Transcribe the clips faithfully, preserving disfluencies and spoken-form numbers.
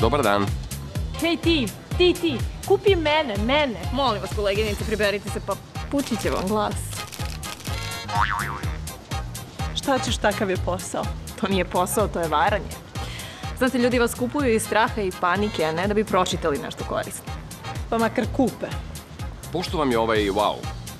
Dobar dan. Hej ti, ti, ti, kupi mene, mene. Molim vas, koleginice, priberite se, pa pući će vam glas. Šta ćeš, takav je posao? To nije posao, to je varanje. Znate, ljudi vas kupuju iz straha i panike, a ne da bi pročitali nešto korisno. Pa makar kupe. Pošto vam je ovaj wow?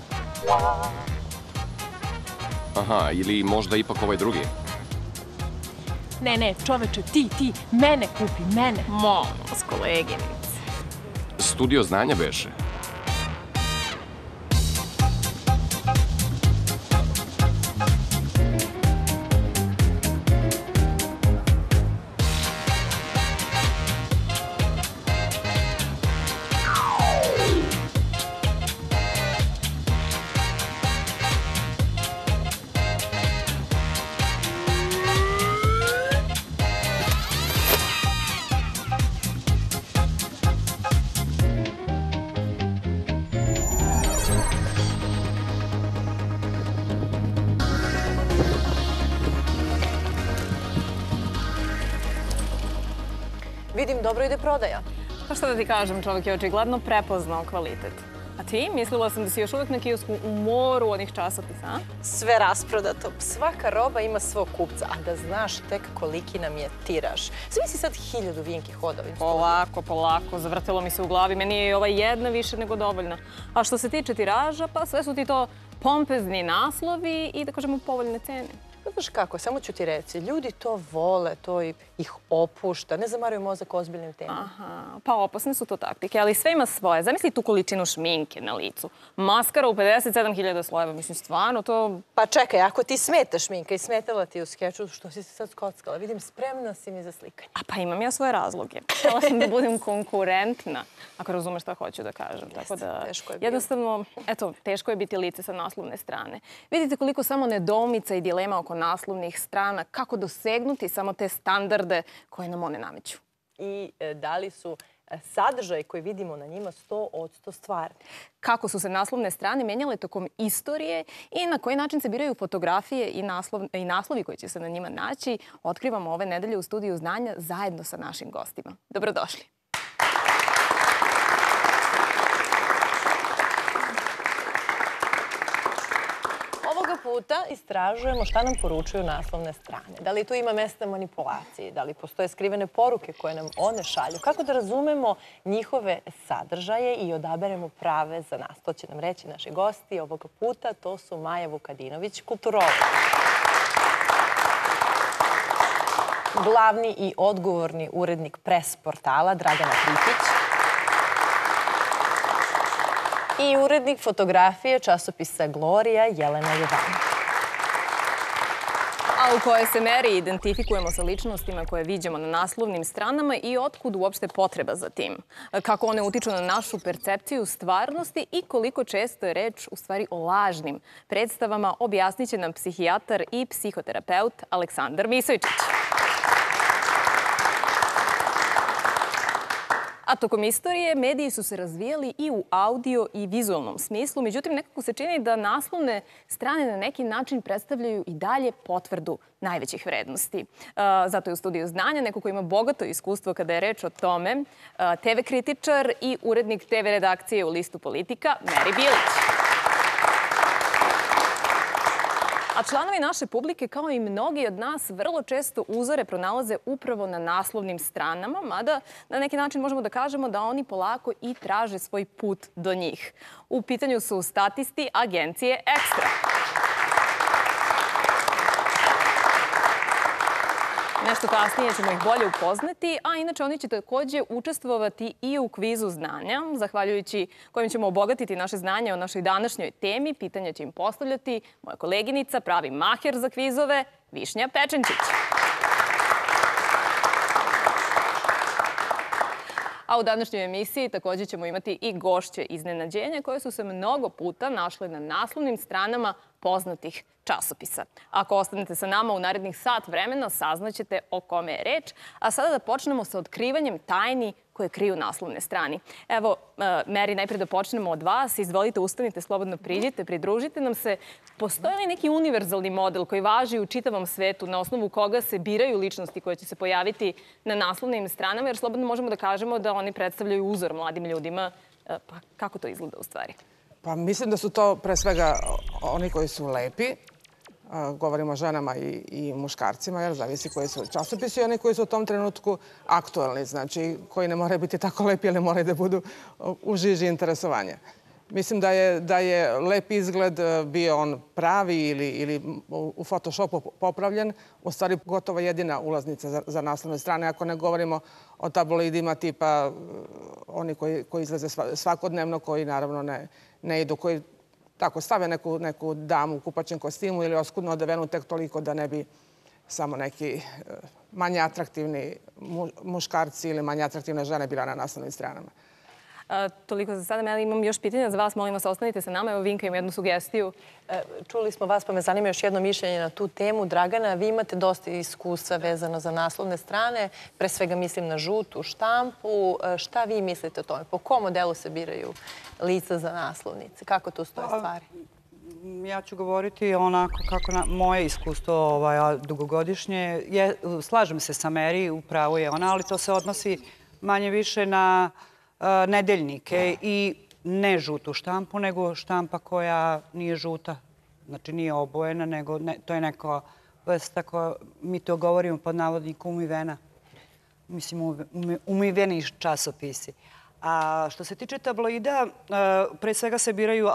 Aha, ili možda ipak ovaj drugi? Ne, ne, čoveče, ti, ti, mene kupi, mene. Molim vas, koleginice. Studio znanja beše. Vidim, dobro ide prodaja. Pa što da ti kažem, čovjek je očigledno prepoznao kvalitet. A ti? Mislila sam da si još uvijek na kiosku u moru onih časopisa, a? Sve rasprodato. Svaka roba ima svog kupca. A da znaš tek koliki nam je tiraž. Zamisli sad hiljadu vinki hoda ovim studijom. Polako, polako. Zavrtilo mi se u glavi. Meni je ova jedna više nego dovoljna. A što se tiče tiraža, pa sve su ti to pompezni naslovi i, da kažemo, povoljne cene. Znaš kako, samo ću ti reći, ljudi to vole, to ih opušta, ne zamaraju mozak ozbiljnim temama. Aha, pa opasne su to taktike, ali sve ima svoje. Zamisli tu količinu šminke na licu. Maskara u pedeset sedam hiljada slojeva, mislim, stvarno to... Pa čekaj, ako ti smeta šminka i smetala ti u skeču, što si se sad skockala? Vidim, spremna si mi za slikanje. A pa imam ja svoje razloge. Htjela sam da budem konkurentna, ako razumeš šta hoću da kažem. Tako da, teško je bilo. jednostavno, eto, teško je biti lice sa naslovne strane. Vidite koliko samo nedoumica i dilema oko naslovnih strana, kako dosegnuti samo te standarde koje nam one nameću. I da li su sadržaj koji vidimo na njima sto posto stvarni? Kako su se naslovne strane menjale tokom istorije i na koji način se biraju fotografije i, naslov, i naslovi koji će se na njima naći, otkrivamo ove nedelje u Studiju znanja zajedno sa našim gostima. Dobrodošli. Ovoga puta istražujemo šta nam poručuju naslovne strane. Da li tu ima mesta manipulaciji? Da li postoje skrivene poruke koje nam one šalju? Kako da razumemo njihove sadržaje i odaberemo prave za nas? To će nam reći naši gosti ovoga puta. To su Maja Vukadinović, kulturolog. Glavni i odgovorni urednik Pres portala Dragana Tritić. I urednik fotografije časopisa Glorija Jelena Jovanović. A u kojoj se meri identifikujemo sa ličnostima koje viđamo na naslovnim stranama i otkud uopšte potreba za tim? Kako one utiču na našu percepciju stvarnosti i koliko često je reč u stvari o lažnim predstavama, objasnit će nam psihijatar i psihoterapeut Aleksandar Misovičić. A tokom istorije mediji su se razvijali i u audio i vizualnom smislu, međutim nekako se čini da naslovne strane na neki način predstavljaju i dalje potvrdu najvećih vrednosti. Zato je u Studiju znanja neko ko ima bogato iskustvo kada je reč o tome, te ve kritičar i urednik te ve redakcije u Listu Politika, Meri Bilić. A članovi naše publike, kao i mnogi od nas, vrlo često uzore pronalaze upravo na naslovnim stranama, mada na neki način možemo da kažemo da oni polako i traže svoj put do njih. U pitanju su statisti agencije Ekstra. Nešto kasnije ćemo ih bolje upoznati, a inače oni će također učestvovati i u kvizu znanja, zahvaljujući kojim ćemo obogatiti naše znanje o našoj današnjoj temi. Pitanja će im postavljati moja koleginica, pravi maher za kvizove, Višnja Pečenčić. A u današnjoj emisiji također ćemo imati i gošće iznenađenja koje su se mnogo puta našle na naslovnim stranama poznatih časopisa. Ako ostanete sa nama u narednih sat vremena, saznaćete o kome je reč. A sada da počnemo sa otkrivanjem tajni koje kriju naslovne strani. Evo, Meri, najprej da počnemo od vas. Izvolite, ustanite, slobodno priđite, pridružite nam se. Postoji li neki univerzalni model koji važi u čitavom svetu na osnovu koga se biraju ličnosti koje će se pojaviti na naslovnim stranama, jer slobodno možemo da kažemo da oni predstavljaju uzor mladim ljudima. Pa kako to izgleda u stvari? Pa mislim da su to pre svega oni koji su lepi. Govorimo o ženama i, i muškarcima, jer zavisi koji su časopisi i oni koji su u tom trenutku aktualni, znači koji ne moraju biti tako lepi, ali moraju da budu u žiži interesovanja. Mislim da je, da je lep izgled, bio on pravi ili, ili u Photoshopu popravljen, u stvari gotovo jedina ulaznica za, za naslovne strane, ako ne govorimo o tabloidima tipa oni koji, koji izlaze svakodnevno, koji naravno ne, ne idu, koji tako stave neku, neku damu u kupaćem kostimu ili oskudno odevenu tek toliko da ne bi samo neki manje atraktivni muškarci ili manje atraktivne žene bila na naslovnim stranama. A, toliko za sada. Meli, imam još pitanja za vas. Molim vas, ostanite sa nama. Evo, Vinka ima jednu sugestiju. E, čuli smo vas, pa me zanima još jedno mišljenje na tu temu. Dragana, vi imate dosta iskustva vezano za naslovne strane. Pre svega mislim na žutu štampu. E, šta vi mislite o tome? Po kom modelu se biraju lica za naslovnice? Kako tu stoje stvari? Ja ću govoriti onako kako na moje iskustvo ovaj, dugogodišnje. Je, slažem se sa Meri, upravo je ona, ali to se odnosi manje više na nedeljnike i ne žutu štampu, nego štampa koja nije žuta. Znači nije obojena, nego ne, to je neka vrsta koja, mi to govorimo pod navodnikom, umivena. Mislim, umiveni časopisi. A što se tiče tabloida, pre svega se biraju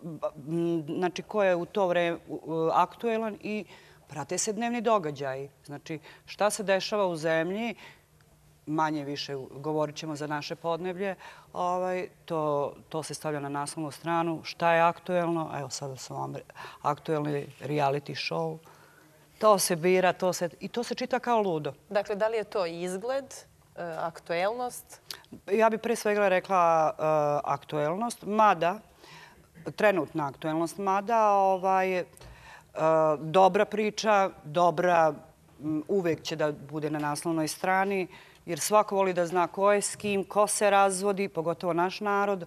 znači ko je u to vreme aktuelan i prate se dnevni događaji. Znači šta se dešava u zemlji, manje više govorit ćemo za naše podneblje, ovaj, to, to se stavlja na naslovnu stranu. Šta je aktuelno? Evo sada sam vam aktuelni reality show. To se bira to se, i to se čita kao ludo. Dakle, da li je to izgled, aktuelnost? Ja bih pre svega rekla uh, aktuelnost, mada, trenutna aktuelnost, mada ovaj, uh, dobra priča, dobra, um, uvek će da bude na naslovnoj strani, jer svako voli da zna ko je s kim, ko se razvodi, pogotovo naš narod,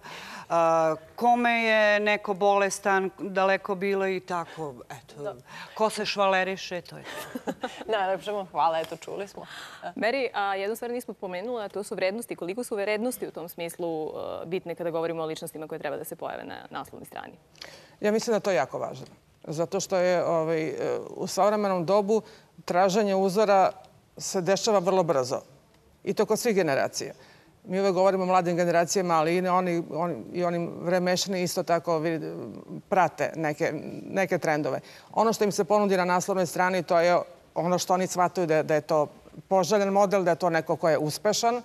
kome je neko bolestan, daleko bilo i tako, eto, ko se švaleriše, to je to. Najlepšemo, hvala, eto, čuli smo. Meri, a jednu stvar nismo pomenula, to su vrednosti. Koliko su vrednosti u tom smislu bitne kada govorimo o ličnostima koje treba da se pojave na naslovnoj strani? Ja mislim da to je jako važno. Zato što je ovaj, u savremenom dobu traženje uzora se dešava vrlo brzo. I to kod svih generacija. Mi uvek govorimo o mladim generacijama, ali i oni, oni, i oni vremešni isto tako prate neke, neke trendove. Ono što im se ponudi na naslovnoj strani, to je ono što oni shvataju da je, da je to poželjen model, da je to neko ko je uspešan.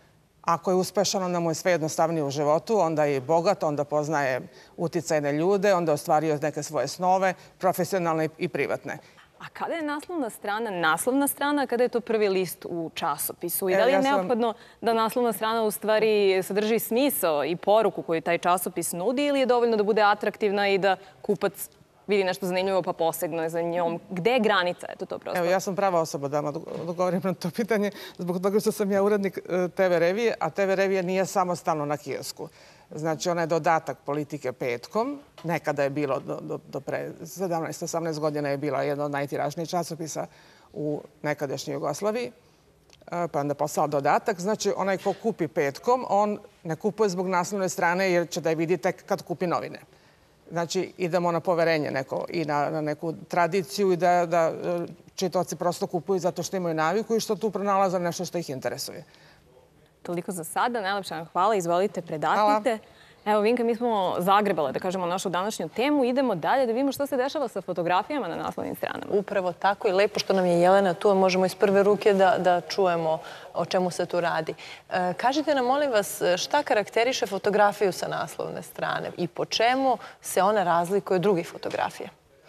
Ako je uspešan, onda mu je sve jednostavnije u životu, onda je bogat, onda poznaje uticajne ljude, onda je ostvario neke svoje snove, profesionalne i privatne. A kada je naslovna strana naslovna strana, kada je to prvi list u časopisu? I da li je neophodno da naslovna strana u stvari sadrži smisao i poruku koju taj časopis nudi ili je dovoljno da bude atraktivna i da kupac vidi nešto zanimljivo pa posegne za njom? Gde je granica? Eto to prosto. Evo, ja sam prava osoba da vam odgovorim na to pitanje zbog toga što sam ja urednik te ve revije, a te ve revija nije samostalno na kiosku. Znači, ona je dodatak Politike petkom. Nekada je bilo, do, do, do pre sedamnaest osamnaest godina je bila jedna od najtiražnijih časopisa u nekadašnjoj Jugoslaviji. Pa onda postala dodatak. Znači, onaj ko kupi petkom, on ne kupuje zbog naslovne strane jer će da je vidi tek kad kupi novine. Znači, idemo na poverenje neko i na, na neku tradiciju i da, da čitaoci prosto kupuju zato što imaju naviku i što tu pronalaze nešto što ih interesuje. Toliko za sada. Najlepša vam hvala. Izvolite, predatite. Evo, Vinka, mi smo zagrebale, da kažemo, našu današnju temu. Idemo dalje da vidimo što se dešava sa fotografijama na naslovnim stranama. Upravo tako i lepo što nam je Jelena tu, a možemo iz prve ruke da, da čujemo o čemu se tu radi. E, kažite nam, molim vas, šta karakteriše fotografiju sa naslovne strane i po čemu se ona razlikuje od drugih fotografija?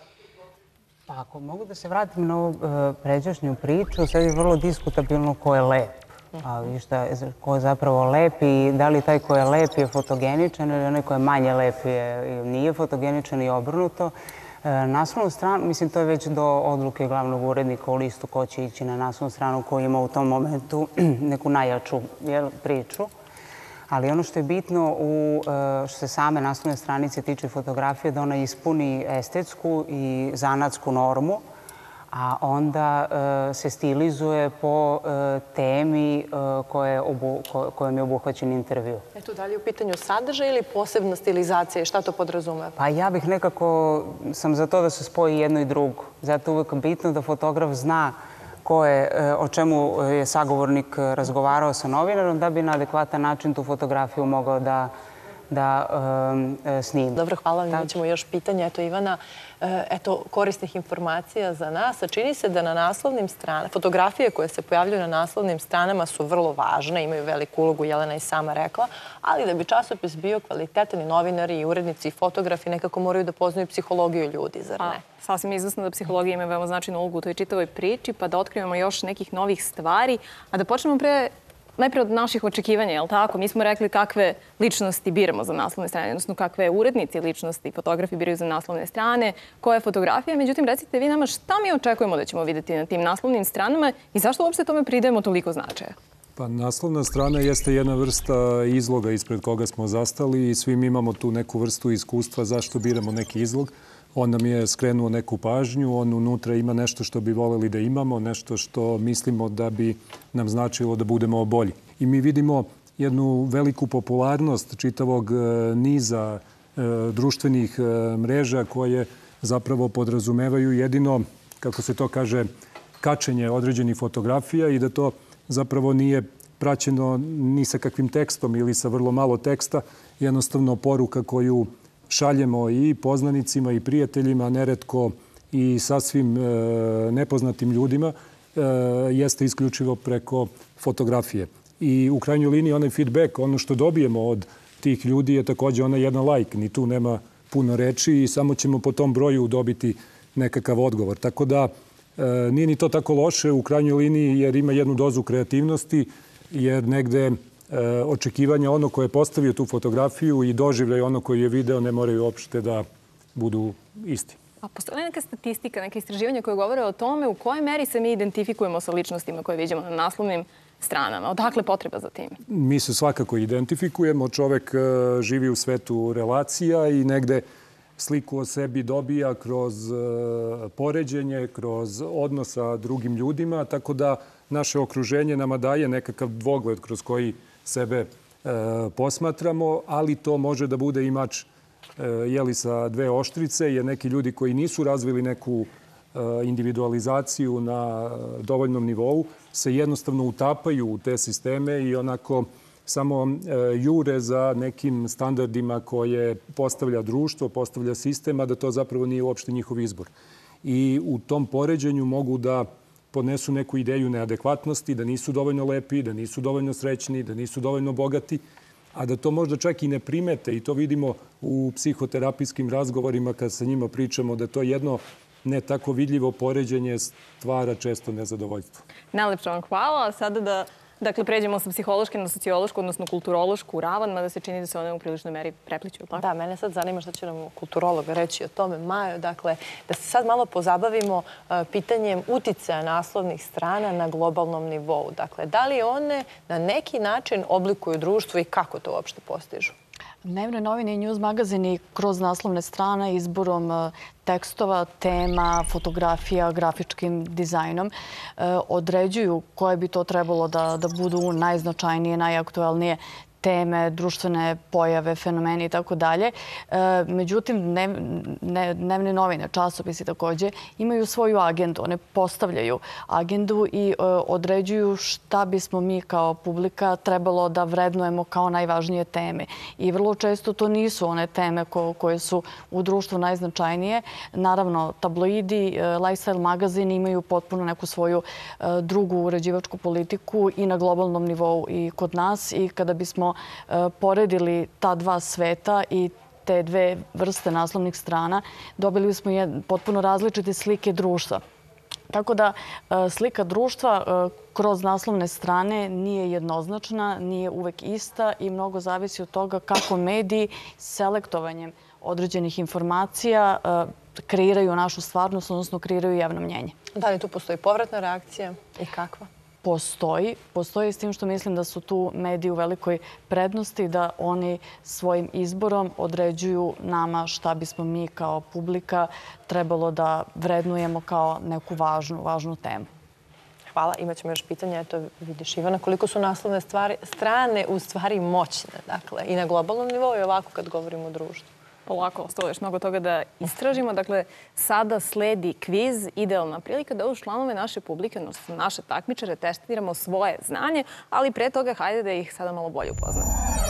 Pa ako mogu da se vratim na ovu pređašnju priču, sad je vrlo diskutabilno ko je lep. Ali šta, ko je zapravo lep i da li taj ko je lep je fotogeničan ili onaj ko je manje lep je, nije fotogeničan i obrnuto. Naslovnu stranu, mislim, to je već do odluke glavnog urednika u listu ko će ići na naslovnu stranu, ko ima u tom momentu neku najjaču priču. Ali ono što je bitno što se same naslovne stranice tiče fotografije, da ona ispuni estetsku i zanatsku normu, a onda se stilizuje po temi kojom je obuhvaćen intervju. Eto, da li je u pitanju sadržaj ili posebna stilizacija? Šta to podrazumeva? Pa ja bih nekako, sam za to da se spoji jedno i drugo. Zato je uvek bitno da fotograf zna o čemu je sagovornik razgovarao sa novinarom, da bi na adekvatan način tu fotografiju mogao da da snimi. Dobro, hvala vam. Imaćemo još pitanja. Eto, Ivana, eto, korisnih informacija za nas. A čini se da na naslovnim stranama, fotografije koje se pojavljaju na naslovnim stranama su vrlo važne, imaju veliku ulogu, Jelena je sama rekla, ali da bi časopis bio kvalitetan i novinari i urednici i fotografi nekako moraju da poznaju psihologiju ljudi, zar ne? Sasvim izvesno da psihologija ima veoma značajnu ulogu u toj čitavoj priči, pa da otkrivamo još nekih novih stvari, a da počnemo pre najpre od naših očekivanja, je li tako? Mi smo rekli kakve ličnosti biramo za naslovne strane, odnosno kakve urednici ličnosti fotografi biraju za naslovne strane, koja je fotografija. Međutim, recite vi nama šta mi očekujemo da ćemo vidjeti na tim naslovnim stranama i zašto uopšte tome pridajemo toliko značaja? Pa naslovna strana jeste jedna vrsta izloga ispred koga smo zastali i svi mi imamo tu neku vrstu iskustva zašto biramo neki izlog. On nam je skrenuo neku pažnju, on unutra ima nešto što bi voljeli da imamo, nešto što mislimo da bi nam značilo da budemo bolji. I mi vidimo jednu veliku popularnost čitavog niza društvenih mreža koje zapravo podrazumevaju jedino, kako se to kaže, kačenje određenih fotografija i da to zapravo nije praćeno ni sa kakvim tekstom ili sa vrlo malo teksta, jednostavno poruka koju šaljemo i poznanicima i prijateljima, neretko i sasvim nepoznatim ljudima, jeste isključivo preko fotografije. I u krajnjoj liniji onaj feedback, ono što dobijemo od tih ljudi je takođe onaj jedan like. Ni tu nema puno reči i samo ćemo po tom broju dobiti nekakav odgovor. Tako da nije ni to tako loše u krajnjoj liniji jer ima jednu dozu kreativnosti, jer negde očekivanja ono koje je postavio tu fotografiju i doživljaj ono koji je video ne moraju uopšte da budu isti. A postoji neka statistika, neke istraživanja koje govore o tome u kojoj meri se mi identifikujemo sa ličnostima koje vidimo na naslovnim stranama? Odakle potreba za tim? Mi se svakako identifikujemo. Čovek živi u svetu relacija i negde sliku o sebi dobija kroz poređenje, kroz odnos sa drugim ljudima, tako da naše okruženje nama daje nekakav dvogled kroz koji sebe posmatramo, ali to može da bude i mač jeli sa dve oštrice, jer neki ljudi koji nisu razvili neku individualizaciju na dovoljnom nivou se jednostavno utapaju u te sisteme i onako samo jure za nekim standardima koje postavlja društvo, postavlja sistem, a da to zapravo nije uopšte njihov izbor. I u tom poređenju mogu da podnesu neku ideju neadekvatnosti, da nisu dovoljno lepi, da nisu dovoljno srećni, da nisu dovoljno bogati, a da to možda čak i ne primete. I to vidimo u psihoterapijskim razgovorima kad sa njima pričamo da to jedno ne tako vidljivo poređenje stvara često nezadovoljstvo. Najlepša vam hvala. Sada da Dakle, pređemo sa psihološke na sociološku, odnosno kulturološku ravan, mada se čini da se one u priličnoj meri prepliću. Da, mene sad zanima šta će nam kulturolog reći o tome. Majo, dakle, da se sad malo pozabavimo pitanjem uticaja naslovnih strana na globalnom nivou. Dakle, da li one na neki način oblikuju društvo i kako to uopšte postižu? Dnevne novine i news magazini kroz naslovne strane izborom tekstova, tema, fotografija, grafičkim dizajnom određuju koje bi to trebalo da budu najznačajnije, najaktuelnije teme, društvene pojave, fenomeni i tako dalje. Međutim, dnevne novine, časopisi takođe, imaju svoju agendu. One postavljaju agendu i određuju šta bismo mi kao publika trebalo da vrednujemo kao najvažnije teme. I vrlo često to nisu one teme koje su u društvu najznačajnije. Naravno, tabloidi, lifestyle magazini imaju potpuno neku svoju drugu uređivačku politiku i na globalnom nivou i kod nas. I kada bismo poredili ta dva sveta i te dve vrste naslovnih strana, dobili smo potpuno različite slike društva. Tako da slika društva kroz naslovne strane nije jednoznačna, nije uvek ista i mnogo zavisi od toga kako mediji selektovanjem određenih informacija kreiraju našu stvarnost, odnosno kreiraju javno mnjenje. Da li tu postoji povratna reakcija i kakva? Postoji. Postoji s tim što mislim da su tu mediji u velikoj prednosti, da oni svojim izborom određuju nama šta bismo mi kao publika trebalo da vrednujemo kao neku važnu, važnu temu. Hvala. Imaćemo još pitanje. Eto, vidiš, Ivana, koliko su naslovne stvari, strane u stvari moćne. Dakle, i na globalnom nivou i ovako kad govorimo o društvu. Polako, ostalo još mnogo toga da istražimo. Dakle, sada sledi kviz, idealna prilika da uz članove naše publike, odnosno naše takmičare, testiramo svoje znanje, ali pre toga hajde da ih sada malo bolje upoznamo.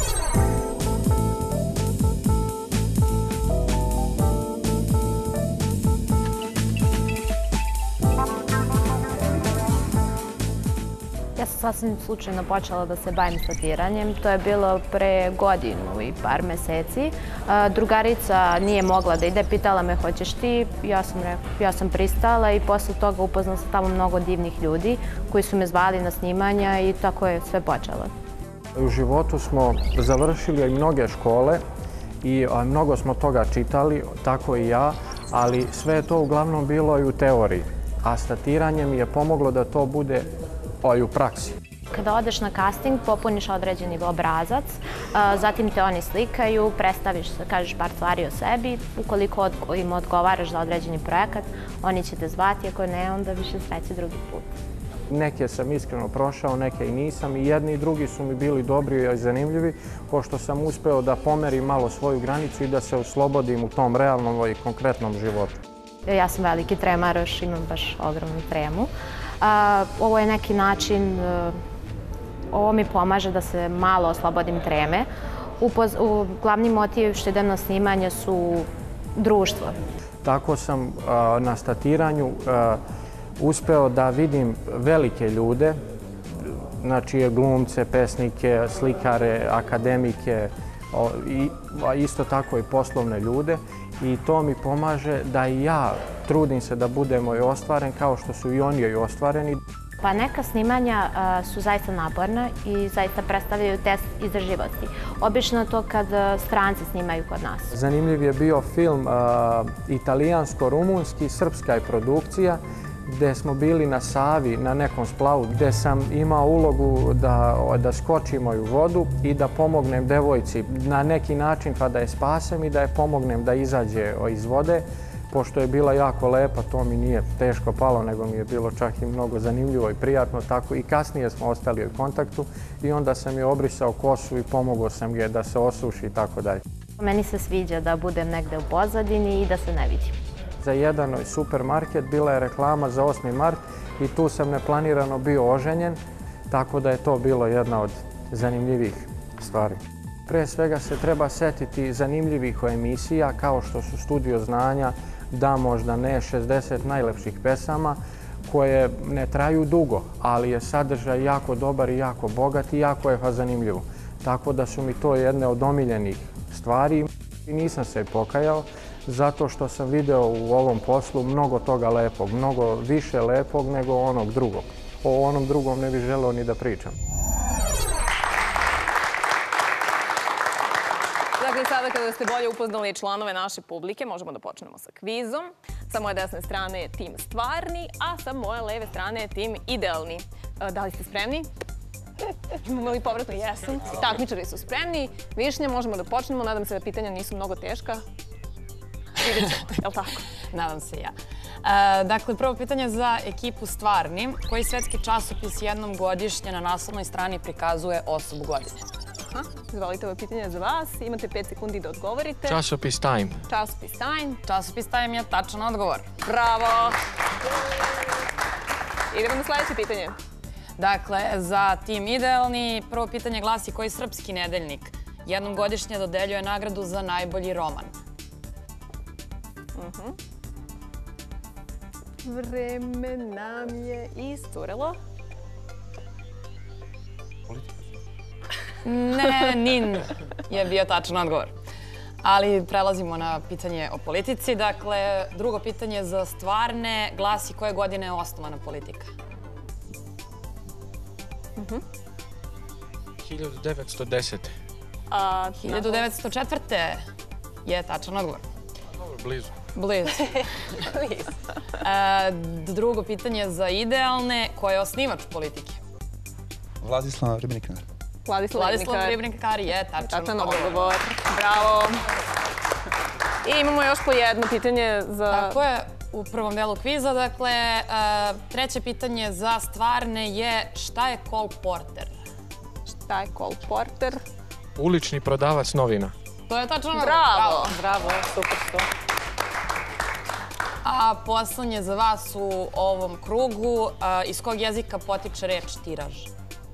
Ja sam sasvim slučajno počela da se bavim statiranjem. To je bilo pre godinu i par meseci. Drugarica nije mogla da ide, pitala me hoćeš ti. Ja sam rekla, ja sam pristala i posle toga upoznala sam tamo mnogo divnih ljudi koji su me zvali na snimanja i tako je sve počelo. U životu smo završili i mnoge škole i mnogo smo toga čitali, tako i ja, ali sve je to uglavnom bilo i u teoriji. A statiranje mi je pomoglo da to bude i u praksi. Kada odeš na casting, popuniš određeni obrazac, zatim te oni slikaju, predstaviš se, kažeš par stvari o sebi. Ukoliko im odgovaraš za određeni projekat, oni će te zvati, ako ne, onda više sreće drugi put. Neke sam iskreno prošao, neke i nisam. I jedni i drugi su mi bili dobri i zanimljivi, pošto sam uspeo da pomerim malo svoju granicu i da se oslobodim u tom realnom i konkretnom životu. Ja sam veliki tremaroš, imam baš ogromnu tremu. Ovo je neki način, ovo mi pomaže da se malo oslobodim treme. Glavni motiv što idem na snimanje su društvo. Tako sam na statiranju uspeo da vidim velike ljude, znači glumce, pesnike, slikare, akademike, isto tako i poslovne ljude. I to mi pomaže da i ja trudim se da budemo i ostvaren kao što su i oni i ostvareni. Pa neka snimanja su zaista naporna i zaista predstavljaju test izdržljivosti. Obično to kad stranci snimaju kod nas. Zanimljiv je bio film italijansko-rumunski, srpska je produkcija, gde smo bili na Savi, na nekom splavu, gde sam imao ulogu da skočim u vodu i da pomognem devojci na neki način pa da je spasem i da je pomognem da izađe iz vode. Pošto je bila jako lepa, to mi nije teško palo, nego mi je bilo čak i mnogo zanimljivo i prijatno. Tako i kasnije smo ostali u kontaktu i onda sam je obrisao kosu i pomogao sam je da se osuši i tako dalje. Meni se sviđa da budem negde u pozadini i da se ne vidim. Za jedan supermarket bila je reklama za osmi mart i tu sam neplanirano bio oženjen, tako da je to bilo jedna od zanimljivih stvari. Pre svega se treba setiti zanimljivih emisija kao što su Studio znanja, Da možda ne, šezdeset najlepših pesama koje ne traju dugo, ali je sadržaj jako dobar i jako bogat i jako je zanimljivo. Tako da su mi to jedne od omiljenih stvari i nisam se pokajao zato što sam video u ovom poslu mnogo toga lepog, mnogo više lepog nego onog drugog. O onom drugom ne bih želeo ni da pričam. Dakle, sada kada ste bolje upoznali članove naše publike, možemo da počnemo sa kvizom. Sa moje desne strane je tim stvarni, a sa moje leve strane je tim idealni. Da li ste spremni? Imamo li povratno? Jesam. Takmičari su spremni. Višnja, možemo da počnemo. Nadam se da pitanja nisu mnogo teška. Vidjet ćemo, je li tako? Nadam se ja. Dakle, prvo pitanje za ekipu Stvarni. Koji svetski časopis jednom godišnje na naslovnoj strani prikazuje osobu godine? Izvolite, ovo pitanje za vas. Imate pet sekundi da odgovorite. Časopis Time. Časopis Time. Časopis Time je tačan odgovor. Bravo! Idemo na sledeće pitanje. Dakle, za tim idealni, prvo pitanje glasi koji srpski nedeljnik jednom godišnje dodeljuje nagradu za najbolji roman? Vreme nam je iscurelo. Ne, Nin je bio tačan odgovor. Ali prelazimo na pitanje o politici. Dakle, drugo pitanje za Stvarne glasi koje godine je osnovana politika? hiljadu devetsto desete. hiljadu devetsto četvrte je tačan odgovor. Blizu. Blizu. E, drugo pitanje za idealne. Ko je osnivač politike? Vladislav Ribnikar. Vladislav Vladislav Ribnikar je tačan odgovor. odgovor. Bravo. I imamo još po jedno pitanje za... Tako je, u prvom delu kviza. Dakle, e, treće pitanje za stvarne je šta je kolporter? Šta je kolporter? Ulični prodavac novina. To je tačno odgovor. Bravo. Bravo, super što. A poslednje za vas u ovom krugu, a, iz kog jezika potiče reč tiraž?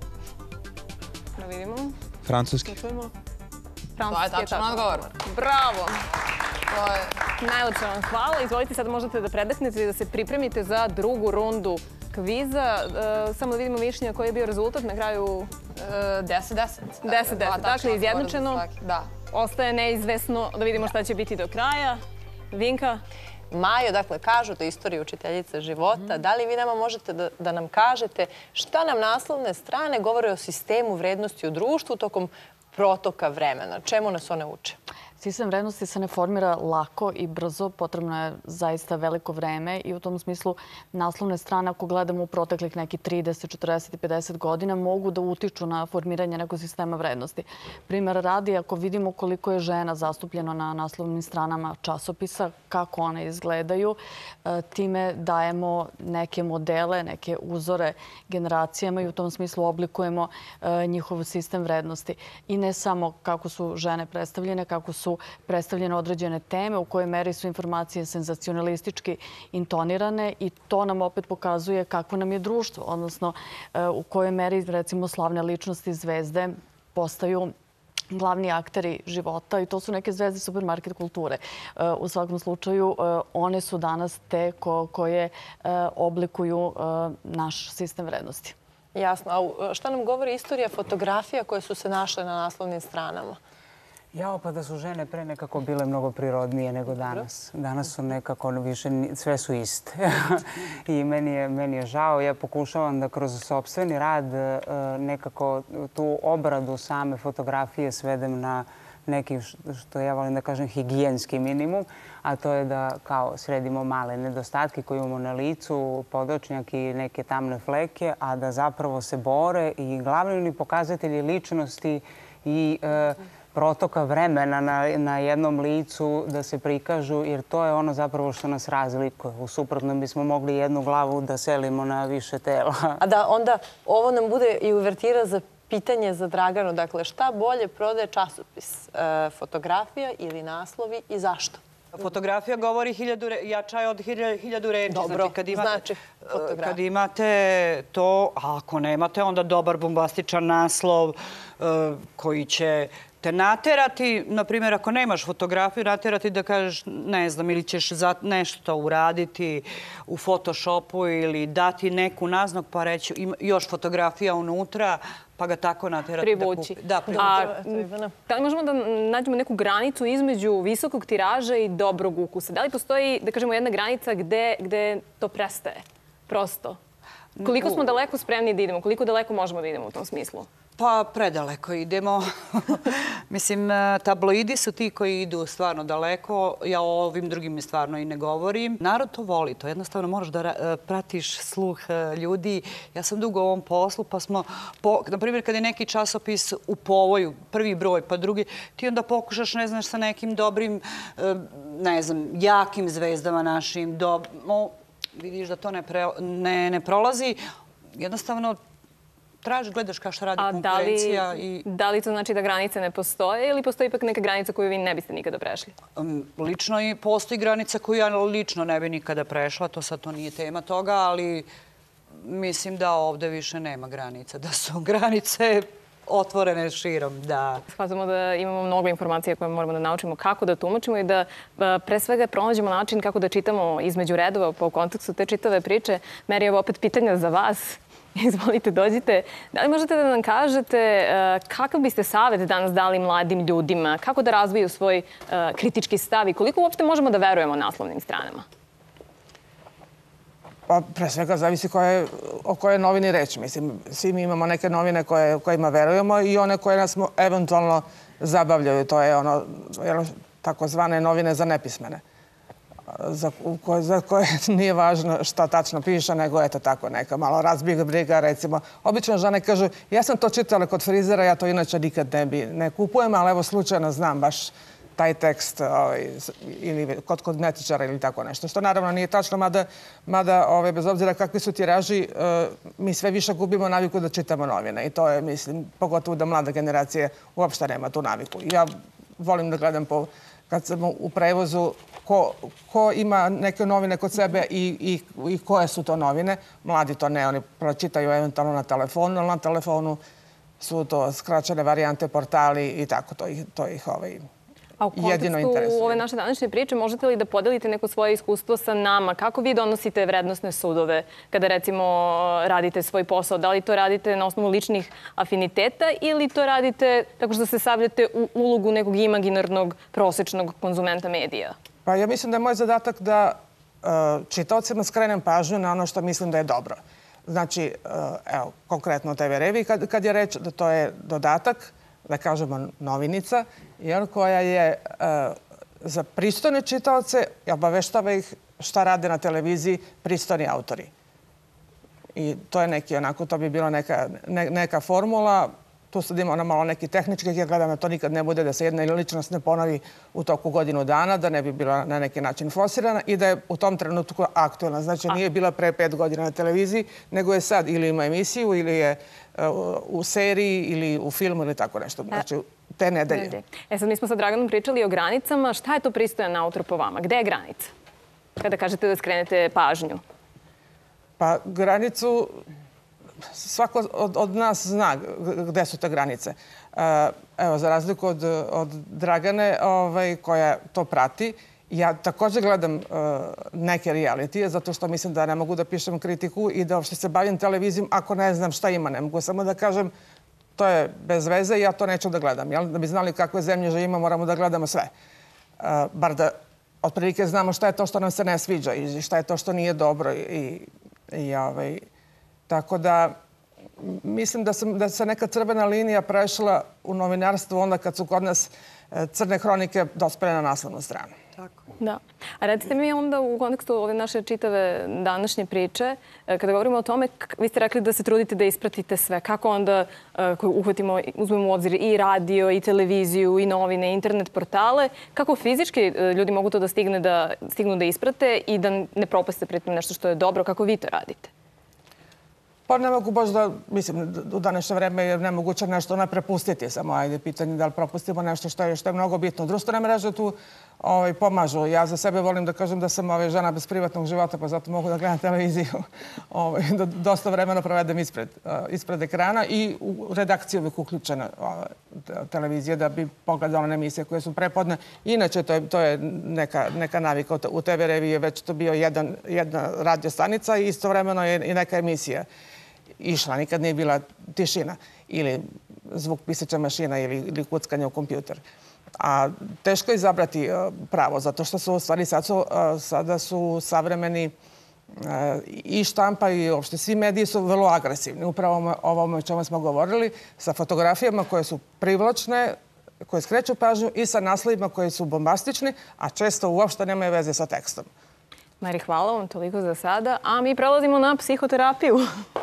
Da vidimo. Francuski. Čujemo. To je tačan odgovor. Bravo. To je... Najlepše vam hvala. Izvolite, sad možete da predahnete i da se pripremite za drugu rundu kviza. E, samo da vidimo mišljenja koji je bio rezultat na kraju. deset deset. deset deset. Dakle, izjednačeno. Da. Ostaje neizvesno da vidimo šta će biti do kraja. Vinka? Majo, dakle, kažu da je istorija učiteljica života. Da li vi nama možete da, da nam kažete šta nam naslovne strane govore o sistemu vrednosti u društvu tokom protoka vremena? Čemu nas one uče? Sistem vrednosti se ne formira lako i brzo, potrebno je zaista veliko vreme i u tom smislu naslovne strane, ako gledamo u proteklih nekih trideset, četrdeset i pedeset godina, mogu da utiču na formiranje nekog sistema vrednosti. Primer radi, ako vidimo koliko je žena zastupljeno na naslovnim stranama časopisa, kako one izgledaju, time dajemo neke modele, neke uzore generacijama i u tom smislu oblikujemo njihov sistem vrednosti. I ne samo kako su žene predstavljene, kako su predstavljene određene teme, u kojoj meri su informacije senzacionalistički intonirane i to nam opet pokazuje kako nam je društvo, odnosno u kojoj meri, recimo, slavne ličnosti, zvezde postaju glavni akteri života i to su neke zvezde supermarket kulture. U svakom slučaju, one su danas te koje oblikuju naš sistem vrednosti. Jasno. A šta nam govori istorija fotografija koje su se našle na naslovnim stranama? Jao, pa da su žene pre nekako bile mnogo prirodnije nego danas. Danas su nekako više, sve su iste. I meni je, meni je žao. Ja pokušavam da kroz sopstveni rad nekako tu obradu same fotografije svedem na neki, što ja volim da kažem, higijenski minimum, a to je da kao sredimo male nedostatke koje imamo na licu, podočnjak i neke tamne fleke, a da zapravo se bore i glavni pokazatelji ličnosti i protoka vremena na, na jednom licu da se prikažu, jer to je ono zapravo što nas razlikuje. U suprotnom bismo mogli jednu glavu da selimo na više tela. A da onda ovo nam bude i uvertira za pitanje za Draganu. Dakle, šta bolje prodaje časopis? E, fotografija ili naslovi i zašto? Fotografija govori hiljadu, jača je od hiljadu reči. Dobro, znači, kad imate, znači fotografija. Kad imate to, a ako nemate, onda dobar bombastičan naslov uh, koji će te naterati, na primjer, ako nemaš fotografiju, naterati da kažeš, ne znam, ili ćeš za nešto uraditi u Photoshopu ili dati neku naznok pa reći ima još fotografija unutra, pa ga tako naterati privući. Da kupi. Da, A, da li možemo da nađemo neku granicu između visokog tiraža i dobrog ukusa? Da li postoji, da kažemo, jedna granica gde, gde to prestaje? Prosto. Koliko smo daleko spremni da idemo? Koliko daleko možemo da idemo u tom smislu? Pa predaleko idemo. Mislim, tabloidi su ti koji idu stvarno daleko. Ja o ovim drugim stvarno i ne govorim. Narod to voli. To jednostavno moraš da pratiš sluh ljudi. Ja sam dugo u ovom poslu, pa smo, po, na primjer, kad je neki časopis u povoju, prvi broj, pa drugi, ti onda pokušaš, ne znaš, sa nekim dobrim, ne znam, jakim zvezdama našim, do, no, vidiš da to ne, pre, ne, ne prolazi. Jednostavno, tražiš, gledaš kao što radi konkurencija. Da li, i... da li to znači da granice ne postoje ili postoji ipak neka granica koju vi ne biste nikada prešli? Um, lično i postoji granica koju ja lično ne bi nikada prešla. To sad to nije tema toga, ali mislim da ovde više nema granica. Da su granice otvorene širom, da. Shvatamo da imamo mnogo informacija koje moramo da naučimo kako da tumačimo i da pre svega pronađemo način kako da čitamo između redova po kontekstu te čitave priče. Meri, evo opet pitanja za vas. Izvolite, dođite. Da li možete da nam kažete kakav biste savjet danas dali mladim ljudima? Kako da razviju svoj kritički stav i koliko uopšte možemo da verujemo naslovnim stranama? Pa pre svega zavisi koje, o kojoj novini reći. Mislim, svi mi imamo neke novine koje, kojima verujemo i one koje nas eventualno zabavljaju. To je ono, takozvane novine za nepismene. za koje, za koje nije važno šta tačno piše, nego eto tako neka malo razbiga briga, recimo. Obično žene kažu, ja sam to čitala kod frizera, ja to inače nikad ne bi ne kupujem, ali evo slučajno znam baš taj tekst ovaj, ili kod kozmetičara ili tako nešto. Što naravno nije tačno, mada, mada ovaj, bez obzira kakvi su tiraži, mi sve više gubimo naviku da čitamo novine. I to je, mislim, pogotovo da mlada generacija uopšte nema tu naviku. Ja volim da gledam po, kad sam u prevozu ko, ko ima neke novine kod sebe i, i, i koje su to novine. Mladi to ne, oni pročitaju eventualno na telefonu, ali na telefonu su to skraćene varijante, portali i tako. To ih, to ih ovaj, A u kontekstu ove naše današnje priče, možete li da podelite neko svoje iskustvo sa nama? Kako vi donosite vrednosne sudove kada, recimo, radite svoj posao? Da li to radite na osnovu ličnih afiniteta ili to radite tako što se stavljate u ulogu nekog imaginarnog, prosečnog konzumenta medija? Pa ja mislim da je moj zadatak da uh, čitaocima skrenem pažnju na ono što mislim da je dobro. Znači, uh, evo, konkretno te ve reviji, kad, kad je reč da to je dodatak, da kažemo novinica, jer koja je uh, za pristojne čitaoce i obaveštava ih šta rade na televiziji pristojni autori. I to je neki, onako, to bi bila neka, ne, neka formula. Tu sad ima ona malo neki tehnički, ja gledam da to nikad ne bude, da se jedna ličnost ne ponovi u toku godinu dana, da ne bi bila na neki način forsirana i da je u tom trenutku aktualna. Znači, nije bila pre pet godina na televiziji, nego je sad ili ima emisiju, ili je uh, u seriji, ili u filmu, ili tako nešto. Znači, te nedelje. E sad, mi smo sa Draganom pričali o granicama. Šta je to pristojan autor po vama? Gde je granica? Kada kažete da skrenete pažnju? Pa, granicu... Svako od, od nas zna gde su te granice. Evo, za razliku od, od Dragane, ovaj, koja to prati, ja također gledam uh, neke realitije, zato što mislim da ne mogu da pišem kritiku i da uopšte se bavim televizijom ako ne znam šta ima. Ne mogu samo da kažem to je bez veze i ja to neću da gledam. Jel? Da bi znali kakve zemlje živimo, moramo da gledamo sve. Uh, bar da otprilike znamo šta je to što nam se ne sviđa i šta je to što nije dobro. I, i ovaj, tako da mislim da, sam, da se neka crvena linija prešla u novinarstvu onda kad su kod nas crne hronike dospele na naslovnu stranu. Tako. Da. A recite mi onda u kontekstu ove naše čitave današnje priče, kada govorimo o tome, vi ste rekli da se trudite da ispratite sve. Kako onda uhvatimo, uzmemo u obzir i radio, i televiziju, i novine, internet portale, kako fizički ljudi mogu to da, stigne da stignu da isprate i da ne propaste pritom nešto što je dobro, kako vi to radite? Pa ne mogu baš da, mislim, u današnje vreme je nemoguće nešto ne prepustiti. Samo ajde pitanje da li propustimo nešto što je, što je mnogo bitno. Društvene mreže tu ovaj, pomažu. Ja za sebe volim da kažem da sam ovaj, žena bez privatnog života, pa zato mogu da gledam televiziju. Ovaj, da dosta vremena provedem ispred, uh, ispred ekrana i u redakciji uvijek uključena uh, televizija da bi pogledala na emisije koje su prepodne. Inače, to je, to je neka, neka navika. U te ve reviji je već to bio jedan, jedna radio stanica i istovremeno je i neka emisija išla, nikad nije bila tišina ili zvuk pisaća mašina ili, ili kuckanje u kompjuter. A teško je izabrati uh, pravo, zato što su u stvari sad su, uh, sada su savremeni uh, i štampa i uopšte svi mediji su vrlo agresivni. Upravo ovome o čemu smo govorili, sa fotografijama koje su privlačne, koje skreću pažnju i sa naslovima koji su bombastični, a često uopšte nemaju veze sa tekstom. Mari, hvala vam toliko za sada. A mi prelazimo na psihoterapiju.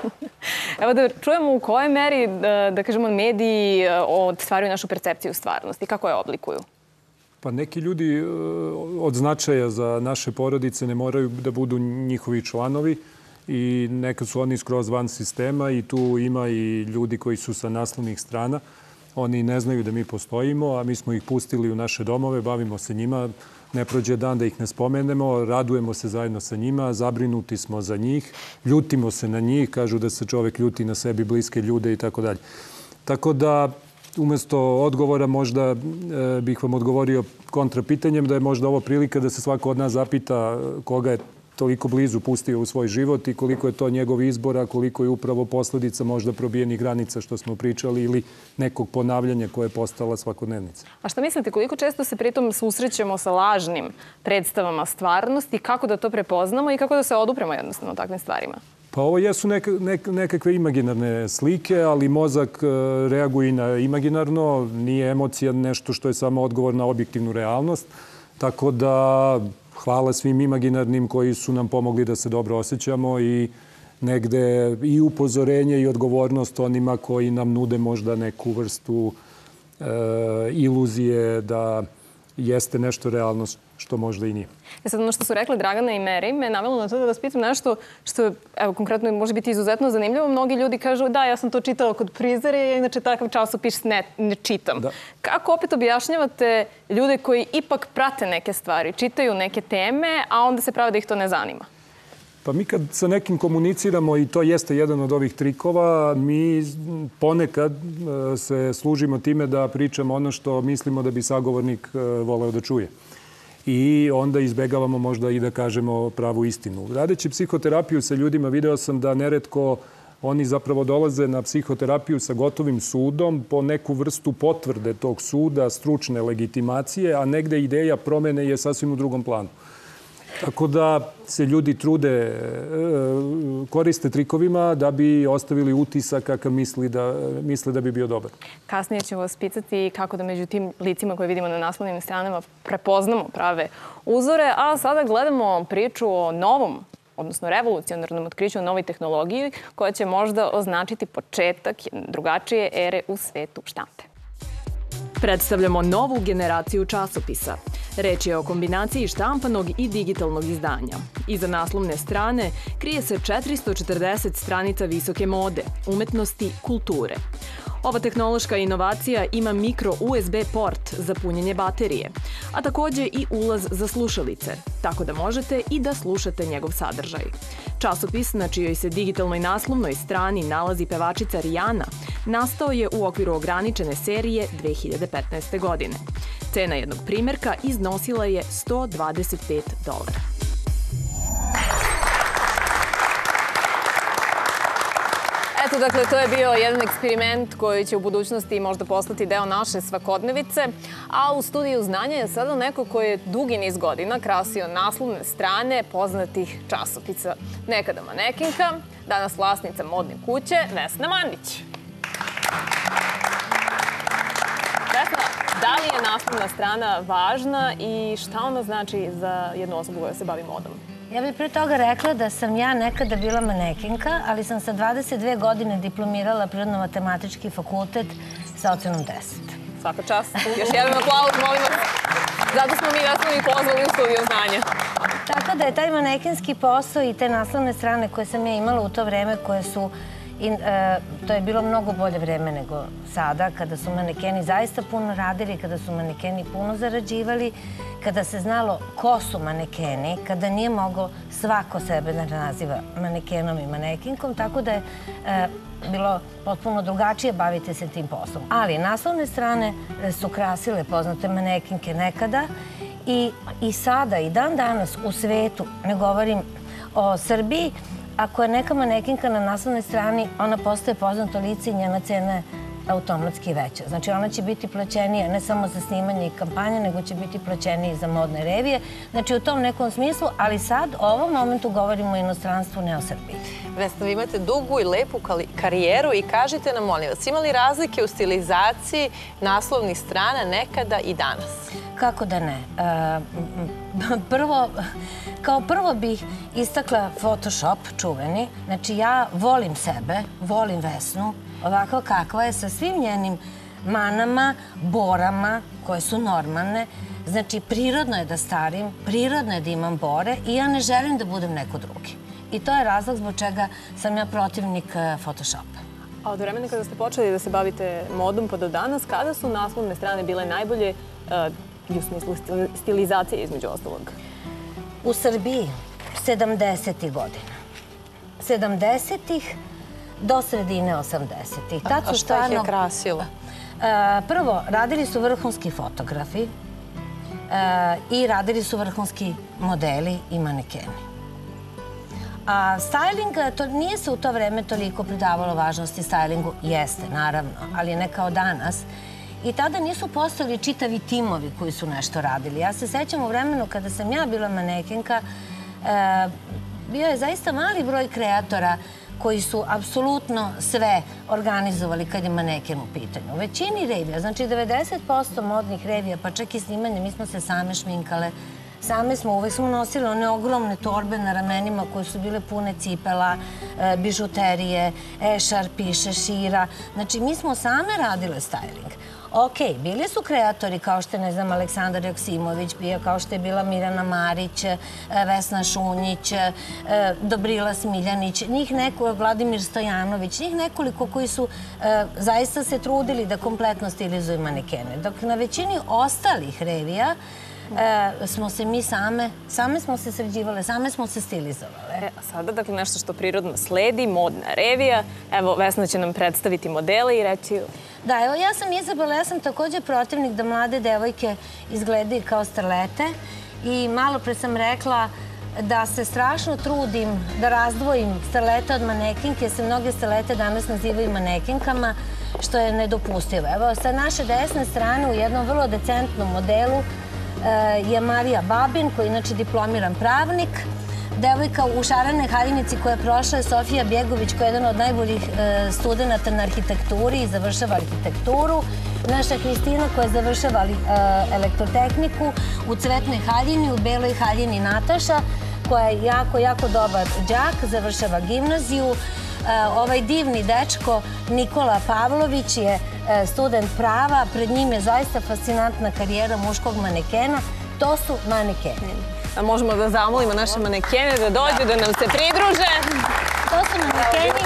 Evo da čujemo u kojoj meri, da, da kažemo, mediji stvaraju našu percepciju stvarnosti. Kako je oblikuju? Pa neki ljudi od značaja za naše porodice ne moraju da budu njihovi članovi i nekad su oni skroz van sistema i tu ima i ljudi koji su sa naslovnih strana. Oni ne znaju da mi postojimo, a mi smo ih pustili u naše domove, bavimo se njima. Ne prođe dan da ih ne spomenemo, radujemo se zajedno sa njima, zabrinuti smo za njih, ljutimo se na njih, kažu da se čovek ljuti na sebi bliske ljude i tako dalje. Tako da, umjesto odgovora možda e, bih vam odgovorio kontrapitanjem da je možda ovo prilika da se svako od nas zapita koga je toliko blizu pustio u svoj život i koliko je to njegov izbor, a koliko je upravo posljedica možda probijenih granica što smo pričali ili nekog ponavljanja koje je postala svakodnevnica. A šta mislite, koliko često se pritom susrećemo sa lažnim predstavama stvarnosti, kako da to prepoznamo i kako da se odupremo jednostavno takvim stvarima? Pa ovo jesu neka, nek, nekakve imaginarne slike, ali mozak reaguje na imaginarno, nije emocija nešto što je samo odgovor na objektivnu realnost. Tako da hvala svim imaginarnim koji su nam pomogli da se dobro osjećamo i negde i upozorenje i odgovornost onima koji nam nude možda neku vrstu e, iluzije da jeste nešto realno što možda i nije. E sad, ono što su rekli Dragana i Meri me navelo na to da vas pitam nešto što, evo, konkretno može biti izuzetno zanimljivo. Mnogi ljudi kažu da, ja sam to čitala kod Prizere, ja inače takav časopis ne, ne čitam. Da. Kako opet objašnjavate ljude koji ipak prate neke stvari, čitaju neke teme, a onda se prave da ih to ne zanima? Pa mi kad sa nekim komuniciramo, i to jeste jedan od ovih trikova, mi ponekad se služimo time da pričamo ono što mislimo da bi sagovornik voleo da čuje. I onda izbegavamo možda i da kažemo pravu istinu. Radeći psihoterapiju sa ljudima, video sam da neretko oni zapravo dolaze na psihoterapiju sa gotovim sudom po neku vrstu potvrde tog suda, stručne legitimacije, a negde ideja promene je sasvim u drugom planu. Tako da se ljudi trude, koriste trikovima da bi ostavili utisak kakav misle da, misle da bi bio dobar. Kasnije ćemo vas pitati kako da među tim licima koje vidimo na naslovnim stranama prepoznamo prave uzore, a sada gledamo priču o novom, odnosno revolucionarnom otkriću o novoj tehnologiji koja će možda označiti početak drugačije ere u svetu štampe. Predstavljamo novu generaciju časopisa. Reč je o kombinaciji štampanog i digitalnog izdanja. Iza naslovne strane krije se četiristo četrdeset stranica visoke mode, umetnosti, kulture. Ova tehnološka inovacija ima mikro U S B port za punjenje baterije, a takođe i ulaz za slušalice, tako da možete i da slušate njegov sadržaj. Časopis, na čijoj se digitalnoj naslovnoj strani nalazi pevačica Rihanna, nastao je u okviru ograničene serije dve hiljade petnaeste. godine. Cena jednog primjerka iznosila je sto dvadeset pet dolara. Eto, dakle, to je bio jedan eksperiment koji će u budućnosti možda postati deo naše svakodnevice, a u studiju znanja je sada neko koji je dugi niz godina krasio naslovne strane poznatih časopisa. Nekada manekinka, danas vlasnica modne kuće, Vesna Mandić. Vesna, da li je naslovna strana važna i šta ona znači za jednu osobu koja se bavi modom? Ja bih pre toga rekla da sam ja nekada bila manekinka, ali sam sa dvadeset dve godine diplomirala Prirodno-matematički fakultet sa ocenom deset. Svaka čast. Još jedan aplauz, molim vas. Zato smo mi Vesnu i pozvali u studiju znanja. Tako da je taj manekinski posao i te naslovne strane koje sam ja imala u to vreme, koje su I, e, to je bilo mnogo bolje vreme nego sada, kada su manekeni zaista puno radili, kada su manekeni puno zarađivali, kada se znalo ko su manekeni, kada nije moglo svako sebe da naziva manekenom i manekinkom, tako da je e, bilo potpuno drugačije baviti se tim poslom. Ali naslovne strane su krasile poznate manekinke nekada i, i sada, i dan danas u svetu, ne govorim o Srbiji, ako je neka manekinka na naslovnoj strani, ona postaje poznato lice i njena cena je automatski veća. Znači, ona će biti plaćenija ne samo za snimanje i kampanje, nego će biti plaćenija i za modne revije. Znači, u tom nekom smislu, ali sad, u ovom momentu govorimo o inostranstvu, ne o Srbiji. Vesna, vi imate dugu i lepu karijeru i kažite nam, molim vas, ima li razlike u stilizaciji naslovnih strana nekada i danas? Kako da ne? Prvo, kao prvo bih istakla Photoshop, čuveni. Znači, ja volim sebe, volim Vesnu, ovako kakva je, sa svim njenim manama, borama, koje su normalne. Znači, prirodno je da starim, prirodno je da imam bore i ja ne želim da budem neko drugi. I to je razlog zbog čega sam ja protivnik Photoshopa. A od vremena kada ste počeli da se bavite modom pa do danas, kada su naslovne strane bile najbolje i u smislu stilizacije između ostalog? U Srbiji sedamdesetih godina. sedamdesetih do sredine osamdesetih. A šta ih je krasilo? Prvo, radili su vrhunski fotografi i radili su vrhunski modeli i manekeni. A styling, to nije se u to vreme toliko pridavalo važnosti stylingu. Jeste, naravno, ali ne kao danas. I tada nisu postojali čitavi timovi koji su nešto radili. Ja se sećam u vremenu kada sam ja bila manekenka, bio je zaista mali broj kreatora koji su apsolutno sve organizovali kad je maneken u pitanju. U većini revija, znači devedeset posto modnih revija, pa čak i snimanje, mi smo se same šminkale, Same smo, uvek smo nosili one ogromne torbe na ramenima koje su bile pune cipela, bižuterije, ešarpi, šešira. Znači, mi smo same radile styling. Ok, bili su kreatori kao što je, ne znam, Aleksandar Joksimović bio, kao što je bila Mirjana Marić, Vesna Šunjić, Dobrila Smiljanić, njih neko, Vladimir Stojanović, njih nekoliko koji su zaista se trudili da kompletno stilizuju manekene. Dok na većini ostalih revija smo se mi same, same smo se sređivale, same smo se stilizovale. A sada, dakle, nešto što prirodno sledi, modna revija. Evo, Vesna će nam predstaviti modele i reći... Da, evo, ja sam Izabela, ja sam također protivnik da mlade devojke izgledaju kao starlete i malo pre sam rekla da se strašno trudim da razdvojim starlete od manekinke, jer se mnoge starlete danas nazivaju manekinkama, što je nedopustivo. Evo, sa naše desne strane u jednom vrlo decentnom modelu je Marija Babin, koji je inače diplomiran pravnik. Devojka u šarenoj haljinici koja je prošla je Sofija Bjegović, koja je jedan od najboljih studenta na arhitekturi i završava arhitekturu. Naša Kristina koja završava elektrotehniku, u cvetnoj haljini, u beloj haljini Nataša, koja je jako, jako dobar đak, završava gimnaziju. Ovaj divni dečko Nikola Pavlović je student prava, pred njim je zaista fascinantna karijera muškog manekena. To su manekeni. Možemo da zamolimo naše manekene da dođu, da nam se pridruže. To su manekeni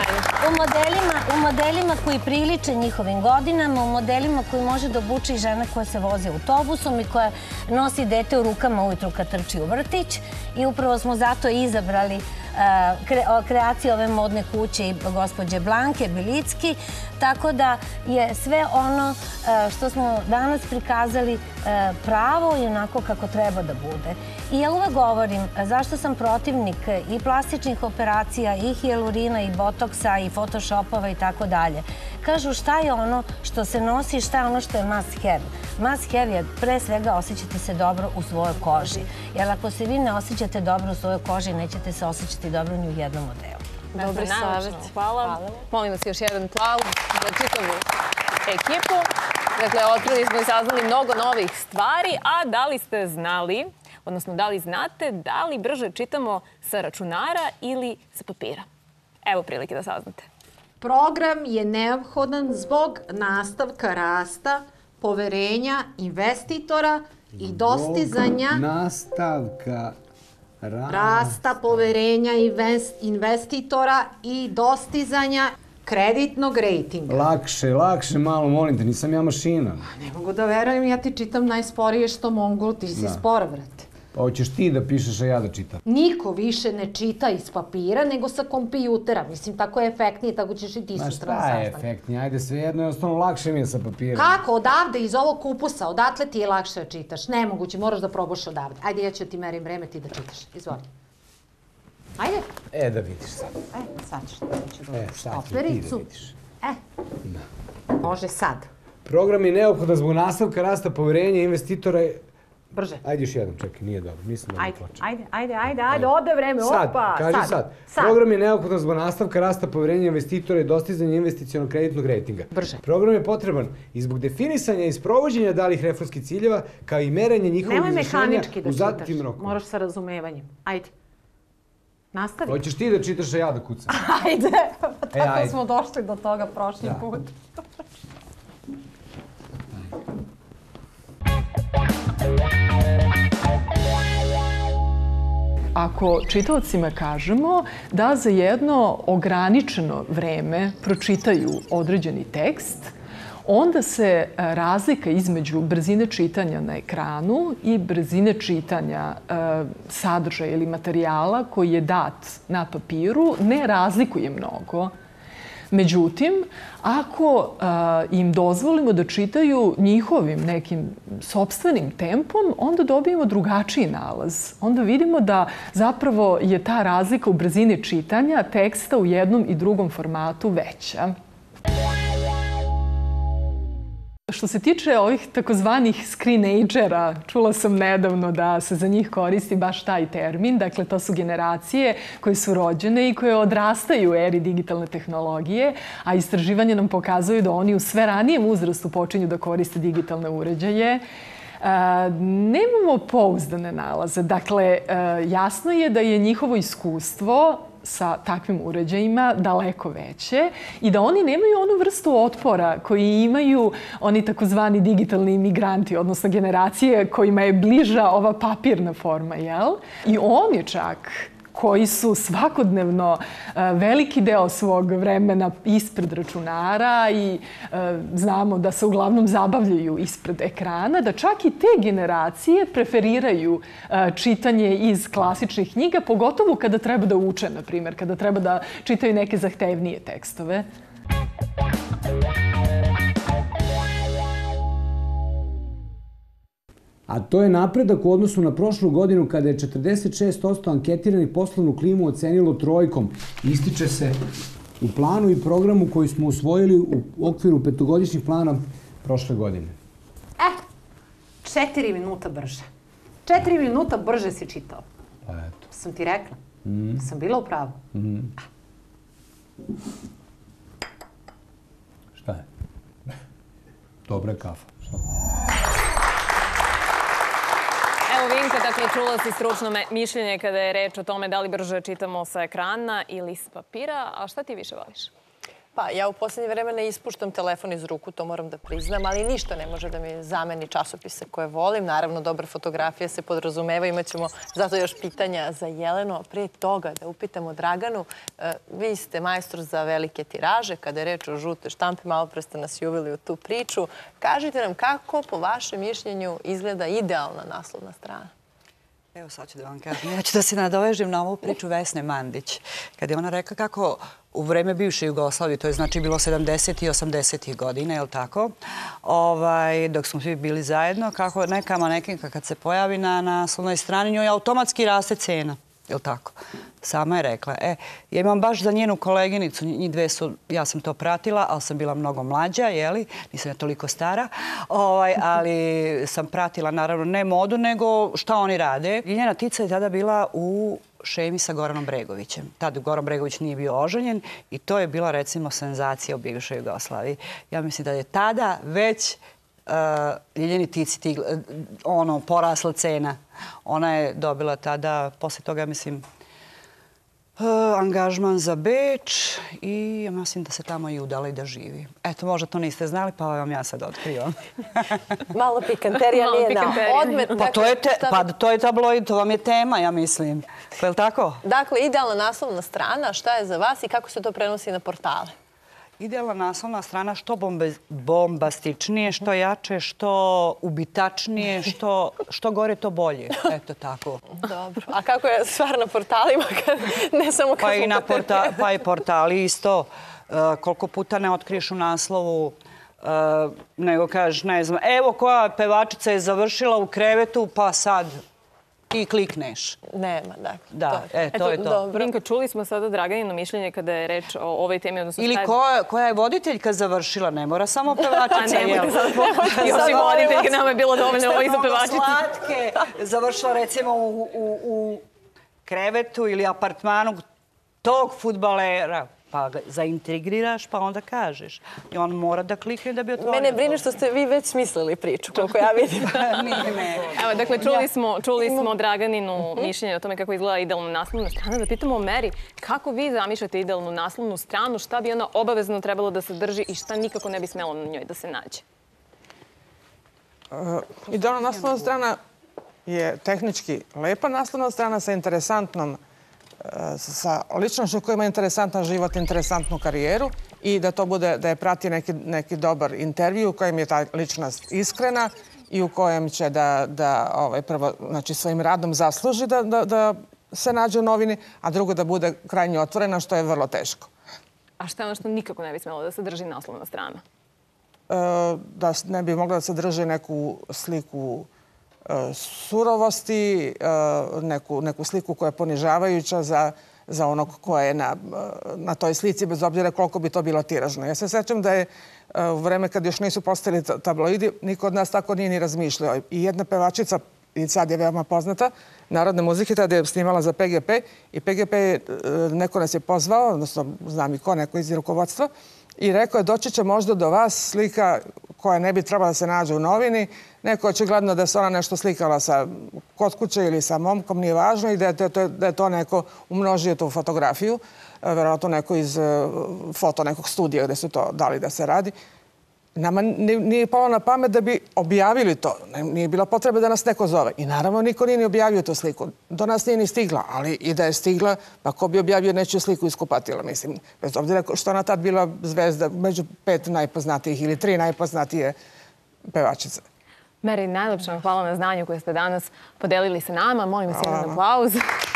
u modelima koji priliče njihovim godinama, u modelima koji može da obuče i žena koja se vozi autobusom i koja nosi dete u rukama ujutru kad trči u vrtić. I upravo smo zato izabrali kreacije ove modne kuće i gospođe Blanke Bilicki, tako da je sve ono što smo danas prikazali pravo i onako kako treba da bude. I ja uvek govorim zašto sam protivnik i plastičnih operacija, i hijalurina, i botoksa, i photoshopova i tako dalje. Kažu šta je ono što se nosi, šta je ono što je must have. Must have je pre svega osjećati se dobro u svojoj koži. Jer ako se vi ne osjećate dobro u svojoj koži, nećete se osjećati dobro ni u jednom modelu. Dobri savjet. Hvala. Molim vas još jedan aplauz za čitavu ekipu. Dakle, otkrili smo i saznali mnogo novih stvari, a da li ste znali, odnosno da li znate, da li brže čitamo sa računara ili sa papira? Evo prilike da saznate. Program je neophodan zbog nastavka rasta, poverenja investitora i dostizanja nastavka rasta, poverenja investitora i dostizanja kreditnog rejtinga. Lakše, lakše, malo, molim te, nisam ja mašina. Ne mogu da verujem, ja ti čitam najsporije što mogu, ti si spora, vrate. Pa hoćeš ti da pišeš, a ja da čitam. Niko više ne čita iz papira nego sa kompijutera. Mislim, tako je efektnije, tako ćeš i ti sutra na sastanak. Ma šta je efektnije? Ajde, sve jedno je ostalo lakše mi je sa papirom. Kako? Odavde, iz ovog kupusa, odatle ti je lakše da čitaš. Nemoguće, moraš da probaš odavde. Ajde, ja ću ti merim vreme, ti da čitaš. Izvoli. Ajde. E, da vidiš sad. E, sad ćeš da ću da E, sad ću ti da vidiš. E, može sad. Program je neophodan zbog nastavka rasta poverenja investitora. Brže. Ajde još jednom, čekaj, nije dobro, nisam dobro počeo. Ajde, ajde, ajde, ajde, ode vreme, opa, sad. Kaži sad. Program je neophodan zbog nastavka rasta poverenja investitora i dostizanja investicionog kreditnog rejtinga. Brže. Program je potreban i zbog definisanja i sprovođenja dalih reformskih ciljeva, kao i merenja njihovog izvršenja u zadatim rokom. Moraš sa razumevanjem. Ajde. Nastavi. Hoćeš ti da čitaš, a ja da kucam. Ajde, tako smo došli do toga prošli put. Ako čitaocima kažemo da za jedno ograničeno vreme pročitaju određeni tekst, onda se razlika između brzine čitanja na ekranu i brzine čitanja sadržaja ili materijala koji je dat na papiru ne razlikuje mnogo. Međutim, ako im dozvolimo da čitaju njihovim nekim sopstvenim tempom, onda dobijemo drugačiji nalaz. Onda vidimo da zapravo je ta razlika u brzini čitanja teksta u jednom i drugom formatu veća. Što se tiče ovih takozvanih screenagera, čula sam nedavno da se za njih koristi baš taj termin. Dakle, to su generacije koje su rođene i koje odrastaju u eri digitalne tehnologije, a istraživanje nam pokazuju da oni u sve ranijem uzrastu počinju da koriste digitalne uređaje. Nemamo pouzdane nalaze. Dakle, jasno je da je njihovo iskustvo sa takvim uređajima daleko veće i da oni nemaju onu vrstu otpora koji imaju oni takozvani digitalni imigranti, odnosno generacije kojima je bliža ova papirna forma, jel? I oni čak koji su svakodnevno veliki deo svog vremena ispred računara i znamo da se uglavnom zabavljaju ispred ekrana, da čak i te generacije preferiraju čitanje iz klasičnih knjiga, pogotovo kada treba da uče, na primjer, kada treba da čitaju neke zahtevnije tekstove. A to je napredak u odnosu na prošlu godinu kada je četrdeset šest posto anketiranih poslovnu klimu ocenilo trojkom. Ističe se u planu i programu koji smo usvojili u okviru petogodišnjih plana prošle godine. Eh, četiri minuta brže. Četiri minuta brže si čitao. Pa eto. Sam ti rekla. Sam bila u pravu. Šta je? Dobra kafa. Evo Vinka, dakle, čula si stručno mišljenje kada je reč o tome da li brže čitamo sa ekrana ili s papira, a šta ti više voliš? Pa ja u poslednje vreme ne ispuštam telefon iz ruku, to moram da priznam, ali ništa ne može da mi zameni časopise koje volim. Naravno, dobra fotografija se podrazumeva, imaćemo zato još pitanja za Jelenu, a prije toga da upitamo Draganu. Vi ste majstor za velike tiraže, kada je reč o žute štampe, malo pre ste nas i uveli u tu priču. Kažite nam kako, po vašem mišljenju, izgleda idealna naslovna strana? Evo sad ću da vam kažem. Ja ću da se nadovežem na ovu priču Vesne Mandić. Kada je ona rekla kako u vreme bivše Jugoslavije, to je znači bilo sedamdesetih i osamdesetih godina, je li tako? Dok smo svi bili zajedno, kako neka manekinka kad se pojavi na naslovnoj strani, njoj automatski raste cena. Je li tako? Sama je rekla. E, ja imam baš za njenu koleginicu, njih dve su, ja sam to pratila, ali sam bila mnogo mlađa, jeli? Nisam ja toliko stara, ali sam pratila naravno ne modu, nego šta oni rade. Ljiljana Tica je tada bila u šemi sa Goranom Bregovićem. Tada Goran Bregović nije bio oženjen i to je bila recimo senzacija u bivšoj Jugoslaviji. Ja mislim da je tada već Ljiljani Tici ono, porasla cena. Ona je dobila tada, posle toga mislim, angažman za Beč i ja mislim da se tamo i udala i da živi. Eto, možda to niste znali, pa vam ja sad otkrivam. Malo pikanterija nije na odmet. Pa to je tabloid, to vam je tema, ja mislim. Pa je li tako? Dakle, idealna naslovna strana, šta je za vas i kako se to prenosi na portale? Idealna naslovna strana što bombastičnije, što jače, što ubitačnije, što gore, to bolje. Eto tako. Dobro. A kako je stvar na portalima? Ne samo kad smo kod tebe. Pa i portali isto. Koliko puta ne otkriješ u naslovu, nego kažeš, ne znam, evo koja pevačica je završila u krevetu, pa sad i klikneš. Nema, dakle. Da, e, to je to. Vinka, čuli smo sada Draganino mišljenje kada je reč o ovoj temi. Ili koja je voditeljka završila, ne mora samo pevačica. A nemojte sad pomoći. Još i voditeljka, nama je bilo dovoljno ovo i za pevačice. Slatke, završila recimo u krevetu ili apartmanu tog fudbalera. Pa ga zaintrigriraš, pa onda kažeš. I on mora da klikne da bi otvorio. Mene brine što ste vi već smislili priču, koliko ja vidim. Evo, dakle, čuli smo Draganinu mišljenje o tome kako izgleda idealna naslovna strana. Da pitamo o Meri, kako vi zamišljate idealnu naslovnu stranu, šta bi ona obavezno trebalo da sadrži i šta nikako ne bi smelo na njoj da se nađe? Idealna naslovna strana je tehnički lepa naslovna strana sa interesantnom sa ličnošću koja ima interesantan život, interesantnu karijeru i da to bude, da je prati neki dobar intervju u kojem je ta ličnost iskrena i u kojem će da prvo svojim radom zasluži da se nađe u novini, a drugo da bude krajnje otvorena, što je vrlo teško. A šta je ono što nikako ne bi smelo da sadrži naslovna strana? Da ne bi mogla da sadrži neku sliku surovosti, neku sliku koja je ponižavajuća za onog ko je na toj slici, bez obzira koliko bi to bilo tiražno. Ja se sećam da je u vreme kad još nisu postali tabloidi, niko od nas tako nije ni razmišljao. I jedna pevačica, i sad je veoma poznata, narodne muzike, tada je snimala za P G P i P G P, neko nas je pozvao, odnosno znam i ko, neko iz rukovodstva, i rekao je doći će možda do vas slika koja ne bi trebala da se nađe u novini, neko očigledno da se ona nešto slikala sa kod kuće ili sa momkom, nije važno, i da je to, da je to neko umnožio tu fotografiju, verovatno neko iz foto nekog studija gde su to dali da se radi. Nama nije palo na pamet da bi objavili to. Nije bila potreba da nas neko zove. I naravno niko nije ni objavio tu sliku. Do nas nije ni stigla, ali i da je stigla, pa ko bi objavio nečiju sliku iz kupatila, mislim. Bez obzira što ona tad bila zvezda među pet najpoznatijih ili tri najpoznatije pevačice. Meri, najlepše vam hvala na znanju koje ste danas podelili sa nama. Molim vas jedan aplauz.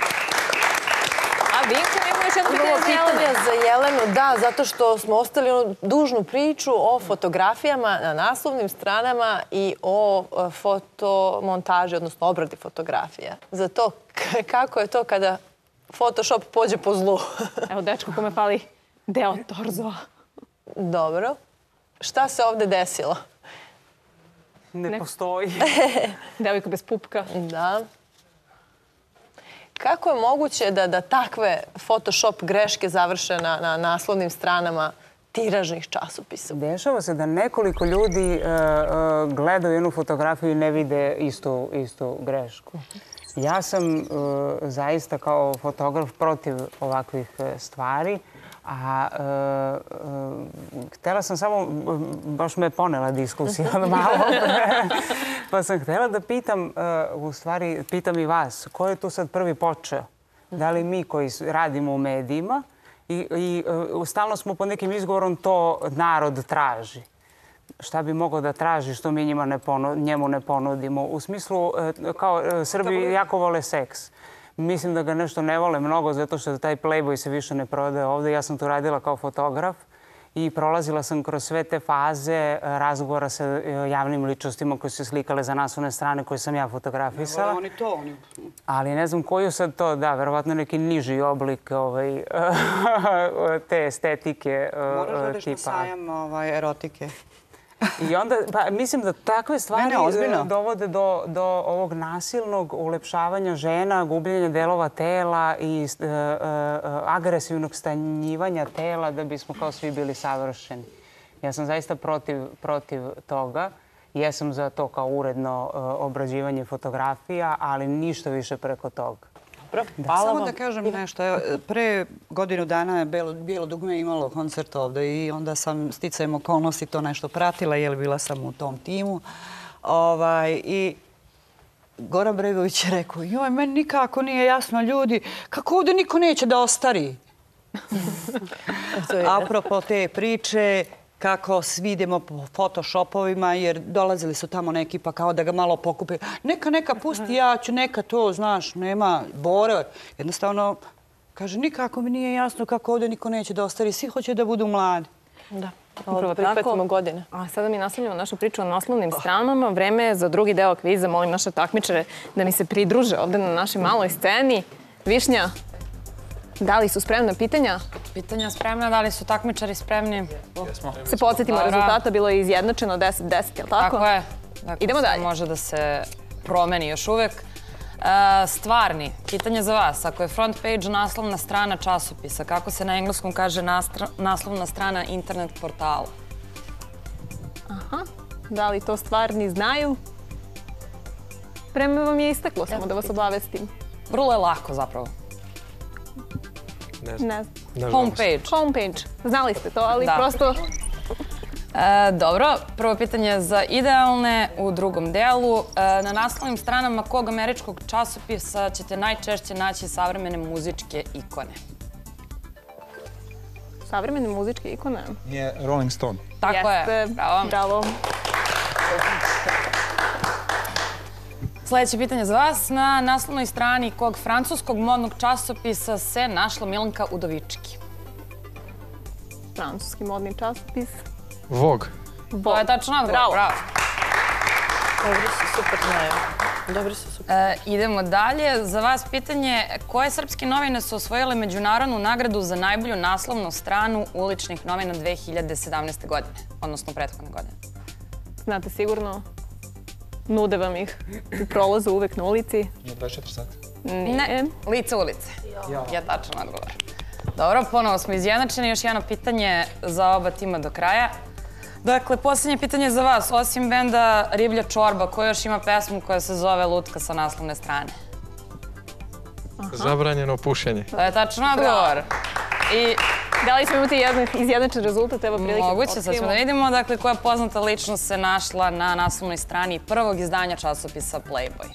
A Vinko, imamo još jedno pitanje za Jelenu. Da, zato što smo ostali onu dužnu priču o fotografijama na naslovnim stranama i o fotomontaži, odnosno obradi fotografija. Za to kako je to kada Photoshop pođe po zlu. Evo, dečko, kome fali deo torzova. Dobro. Šta se ovde desilo? Ne postoji. Devojka bez pupka. Da. Kako je moguće da, da takve Photoshop greške završe na, na naslovnim stranama tiražnih časopisa? Dešava se da nekoliko ljudi uh, uh, gledaju jednu fotografiju i ne vide istu, istu grešku. Ja sam uh, zaista kao fotograf protiv ovakvih uh, stvari. A uh, uh, htela sam samo, baš me ponela diskusija malo, pa sam htela da pitam, uh, u stvari pitam i vas, ko je tu sad prvi počeo? Da li mi koji radimo u medijima i, i uh, stalno smo pod nekim izgovorom to narod traži. Šta bi mogao da traži što mi njima ne pono, njemu ne ponudimo? U smislu, uh, kao uh, Srbi jako vole seks. Mislim da ga nešto ne vole mnogo zato što taj Playboy se više ne prodaje ovde. Ja sam tu radila kao fotograf i prolazila sam kroz sve te faze razgovora sa javnim ličnostima koji su se slikale za naslovne strane koje sam ja fotografisala. Ne vole oni to, oni... Ali ne znam koju sad to, da, verovatno neki niži oblik ovaj, te estetike tipa. Moraš da odeš na sajam ovaj, erotike. I onda, pa, mislim da takve stvari ne, ne, dovode do, do ovog nasilnog ulepšavanja žena, gubljenja delova tela i uh, uh, agresivnog stanjivanja tela da bismo kao svi bili savršeni. Ja sam zaista protiv, protiv toga. Jesam za to kao uredno uh, obrađivanje fotografija, ali ništa više preko toga. Da. Samo da kažem nešto. Evo, pre godinu dana je Bijelo, Bijelo dugme imalo koncert ovde i onda sam sticajem okolnosti to nešto pratila jer bila sam u tom timu. Ovaj, I Goran Bregović je rekao, joj, meni nikako nije jasno ljudi, kako ovde niko neće da ostari? Apropo te priče, kako svi idemo po photoshopovima, jer dolazili su tamo neki pa kao da ga malo pokupe. Neka, neka, pusti, ja ću, neka to, znaš, nema bore. Jednostavno, kaže, nikako mi nije jasno kako ovde niko neće da ostari. Svi hoće da budu mladi. Da, upravo prihvatimo godine. A sada mi nastavljamo našu priču o naslovnim stranama. Vreme je za drugi deo kviza. Molim naše takmičare da mi se pridruže ovde na našoj maloj sceni. Višnja, da li su spremna pitanja? Pitanja spremna, da li su takmičari spremni? Jesmo. Se podsjetimo rezultata, bilo je izjednačeno deset deset, je li tako? Tako je. Idemo dalje. Može da se promeni još uvek. Stvarni, pitanje za vas. Ako je front page naslovna strana časopisa, kako se na engleskom kaže naslovna strana internet portala? Aha. Da li to stvarni znaju? Vreme vam je isteklo, samo da vas obavestim. Vrlo je lako zapravo. Ne znam. Homepage. Homepage. Znali ste to, ali prosto... Dobro, prvo pitanje za idealne u drugom delu. Na naslovnim stranama kog američkog časopisa ćete najčešće naći savremene muzičke ikone? Savremene muzičke ikone? Je Rolling Stone. Tako je. Bravo. Bravo. Sljedeće pitanje za vas. Na naslovnoj strani kog francuskog modnog časopisa se našla Milanka Udovički? Francuski modni časopis. Vogue. To je tačno odgovor. Bravo. Dobri su, super znaju. Dobri su, super. Idemo dalje. Za vas pitanje, koje srpske novine su osvojile međunarodnu nagradu za najbolju naslovnu stranu uličnih novina dve hiljade sedamnaeste. godine, odnosno prethodne godine? Znate sigurno? Nude vam ih u prolazu uvek na ulici. Nije dvadeset četiri sata? Ne, lice ulice. Je tačan odgovor. Dobro, ponovo smo izjednačeni. Još jedno pitanje za oba tima do kraja. Dakle, posljednje pitanje za vas. Osim benda Riblja čorba, ko još ima pesmu koja se zove Lutka sa naslovne strane? Zabranjeno pušenje. To je tačan odgovor. I da li ćemo imati izjednačen rezultat? Evo prilike. Moguće, sad ćemo da vidimo. Dakle, koja poznata ličnost se našla na naslovnoj strani prvog izdanja časopisa Playboy?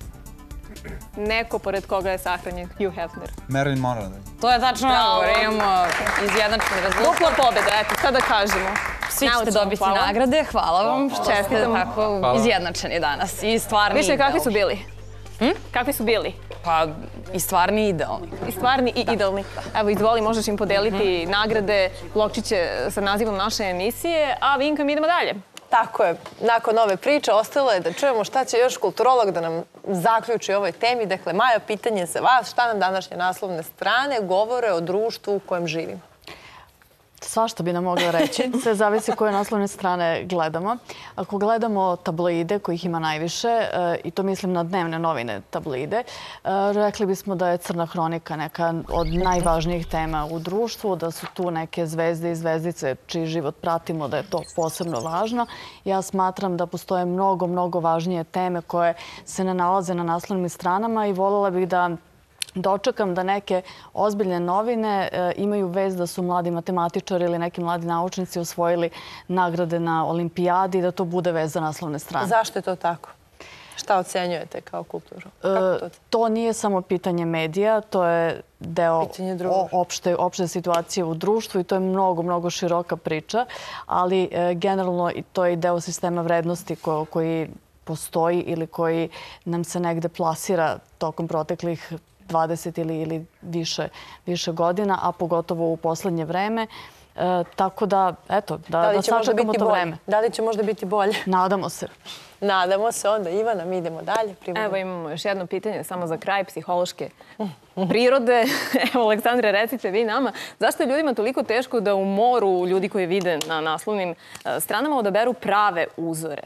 Neko pored koga je sahranjen Hugh Hefner. Marilyn Monroe. To je tačno odgovor. Imamo izjednačen rezultat. Dupla pobjeda, eto, šta da kažemo. Svi ćete dobiti nagrade. Hvala vam što ste tako izjednačeni danas. I stvarni Više, idealni. kakvi su bili? Kakvi su bili? Pa i stvarni i idealni. I stvarni i idealni. Evo, izvoli, možeš im podeliti nagrade, blokčiće sa nazivom naše emisije, a Vinka, mi idemo dalje. Tako je. Nakon ove priče ostalo je da čujemo šta će još kulturolog da nam zaključi o ovoj temi. Dakle, Maja, pitanje za vas. Šta nam današnje naslovne strane govore o društvu u kojem živimo? Svašta bi nam mogla reći. Sve zavisi koje naslovne strane gledamo. Ako gledamo tabloide, kojih ima najviše, i to mislim na dnevne novine tabloide, rekli bismo da je Crna hronika neka od najvažnijih tema u društvu, da su tu neke zvezde i zvezdice čiji život pratimo, da je to posebno važno. Ja smatram da postoje mnogo, mnogo važnije teme koje se ne nalaze na naslovnim stranama i voljela bih da dočekam da neke ozbiljne novine imaju vez da su mladi matematičari ili neki mladi naučnici osvojili nagrade na olimpijadi i da to bude vez za naslovne strane. Zašto je to tako? Šta ocenjujete kao kulturu? To nije samo pitanje medija, to je deo opšte situacije u društvu i to je mnogo, mnogo široka priča, ali generalno to je i deo sistema vrednosti koji postoji ili koji nam se negde plasira tokom proteklih dvadeset ili više godina, a pogotovo u poslednje vreme. Tako da, eto, da sačekamo to vreme. Da li će možda biti bolje? Nadamo se. Nadamo se. Onda, Ivana, mi idemo dalje. Evo imamo još jedno pitanje, samo za kraj, psihološke prirode. Evo, Aleksandre, recite vi nama, zašto je ljudima toliko teško da u moru ljudi koji vide na naslovnim stranama odaberu prave uzore?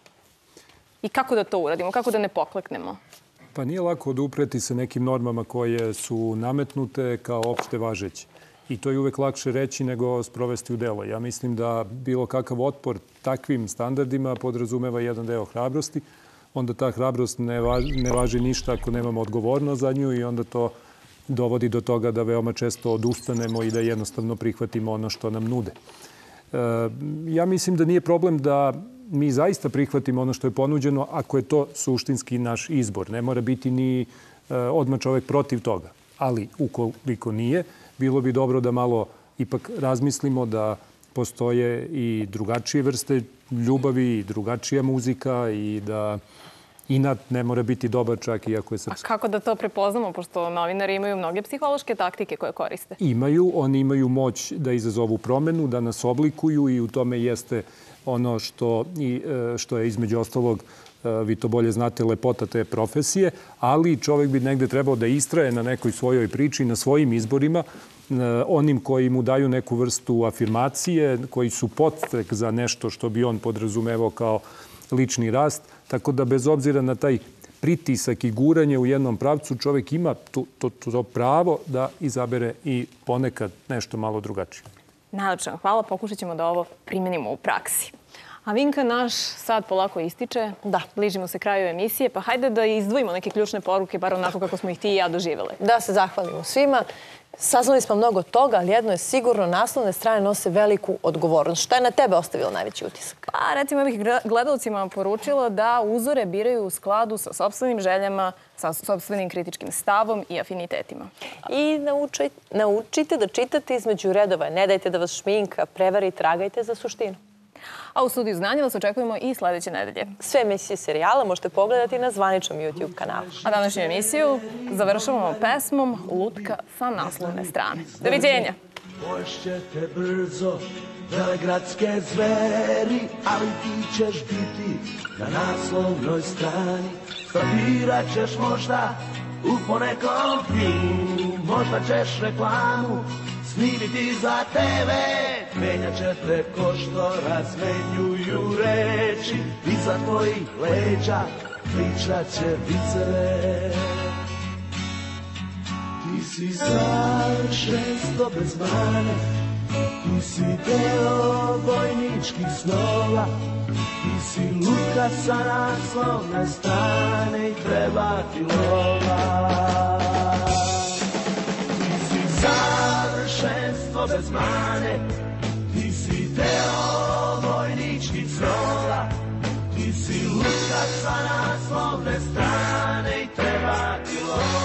I kako da to uradimo? Kako da ne pokleknemo? Pa nije lako odupreti se nekim normama koje su nametnute kao opšte važeće. I to je uvek lakše reći nego sprovesti u delo. Ja mislim da bilo kakav otpor takvim standardima podrazumeva jedan deo hrabrosti. Onda ta hrabrost ne važi, ne važi ništa ako nemamo odgovornost za nju i onda to dovodi do toga da veoma često odustanemo i da jednostavno prihvatimo ono što nam nude. E, ja mislim da nije problem da mi zaista prihvatimo ono što je ponuđeno ako je to suštinski naš izbor. Ne mora biti ni e, odmah čovek protiv toga. Ali ukoliko nije, bilo bi dobro da malo ipak razmislimo da postoje i drugačije vrste ljubavi i drugačija muzika i da inat ne mora biti dobar čak iako je srpski. A kako da to prepoznamo, pošto novinari imaju mnoge psihološke taktike koje koriste? Imaju. Oni imaju moć da izazovu promenu, da nas oblikuju i u tome jeste ono što, što je između ostalog, vi to bolje znate, lepota te profesije, ali čovek bi negde trebao da istraje na nekoj svojoj priči, na svojim izborima, onim koji mu daju neku vrstu afirmacije, koji su podstrek za nešto što bi on podrazumevao kao lični rast. Tako da bez obzira na taj pritisak i guranje u jednom pravcu, čovek ima to, to, to pravo da izabere i ponekad nešto malo drugačije. Najlepša hvala, pokušat ćemo da ovo primenimo u praksi. A Vinka, naš sad polako ističe. Da. Bližimo se kraju emisije, pa hajde da izdvojimo neke ključne poruke, bar onako kako smo ih ti i ja doživele. Da se zahvalimo svima. Saznali smo mnogo toga, ali jedno je sigurno, naslovne strane nose veliku odgovornost. Šta je na tebe ostavilo najveći utisak? Pa, recimo, ja bih gledalcima poručila da uzore biraju u skladu sa sopstvenim željama, sa sopstvenim kritičkim stavom i afinitetima. I naučite da čitate između redova. Ne dajte da vas šminka prevari, tragajte za suštinu. A u Studiju znanja vas očekujemo i sledeće nedelje. Sve emisije serijala možete pogledati na zvaničnom YouTube kanalu. A današnju emisiju završavamo pesmom Lutka sa naslovne strane. Doviđenja! Poješćete brzo velegradske zveri, ali ti ćeš biti na naslovnoj strani. Stabirat ćeš možda u ponekom filmu, možda ćeš reklamu snimiti za te ve. Menjat ćete ko što razmenjuju reči, iza tvojih leđa pričat će viceve. Ti si savršenstvo bez mane, Ti si deo vojničkih snova, ti si lutka sa naslovne strane i treba ti lova. Ti si savršenstvo bez mane, ti si deo vojničkih snova, ti si lutka sa naslovne strane i treba ti lova.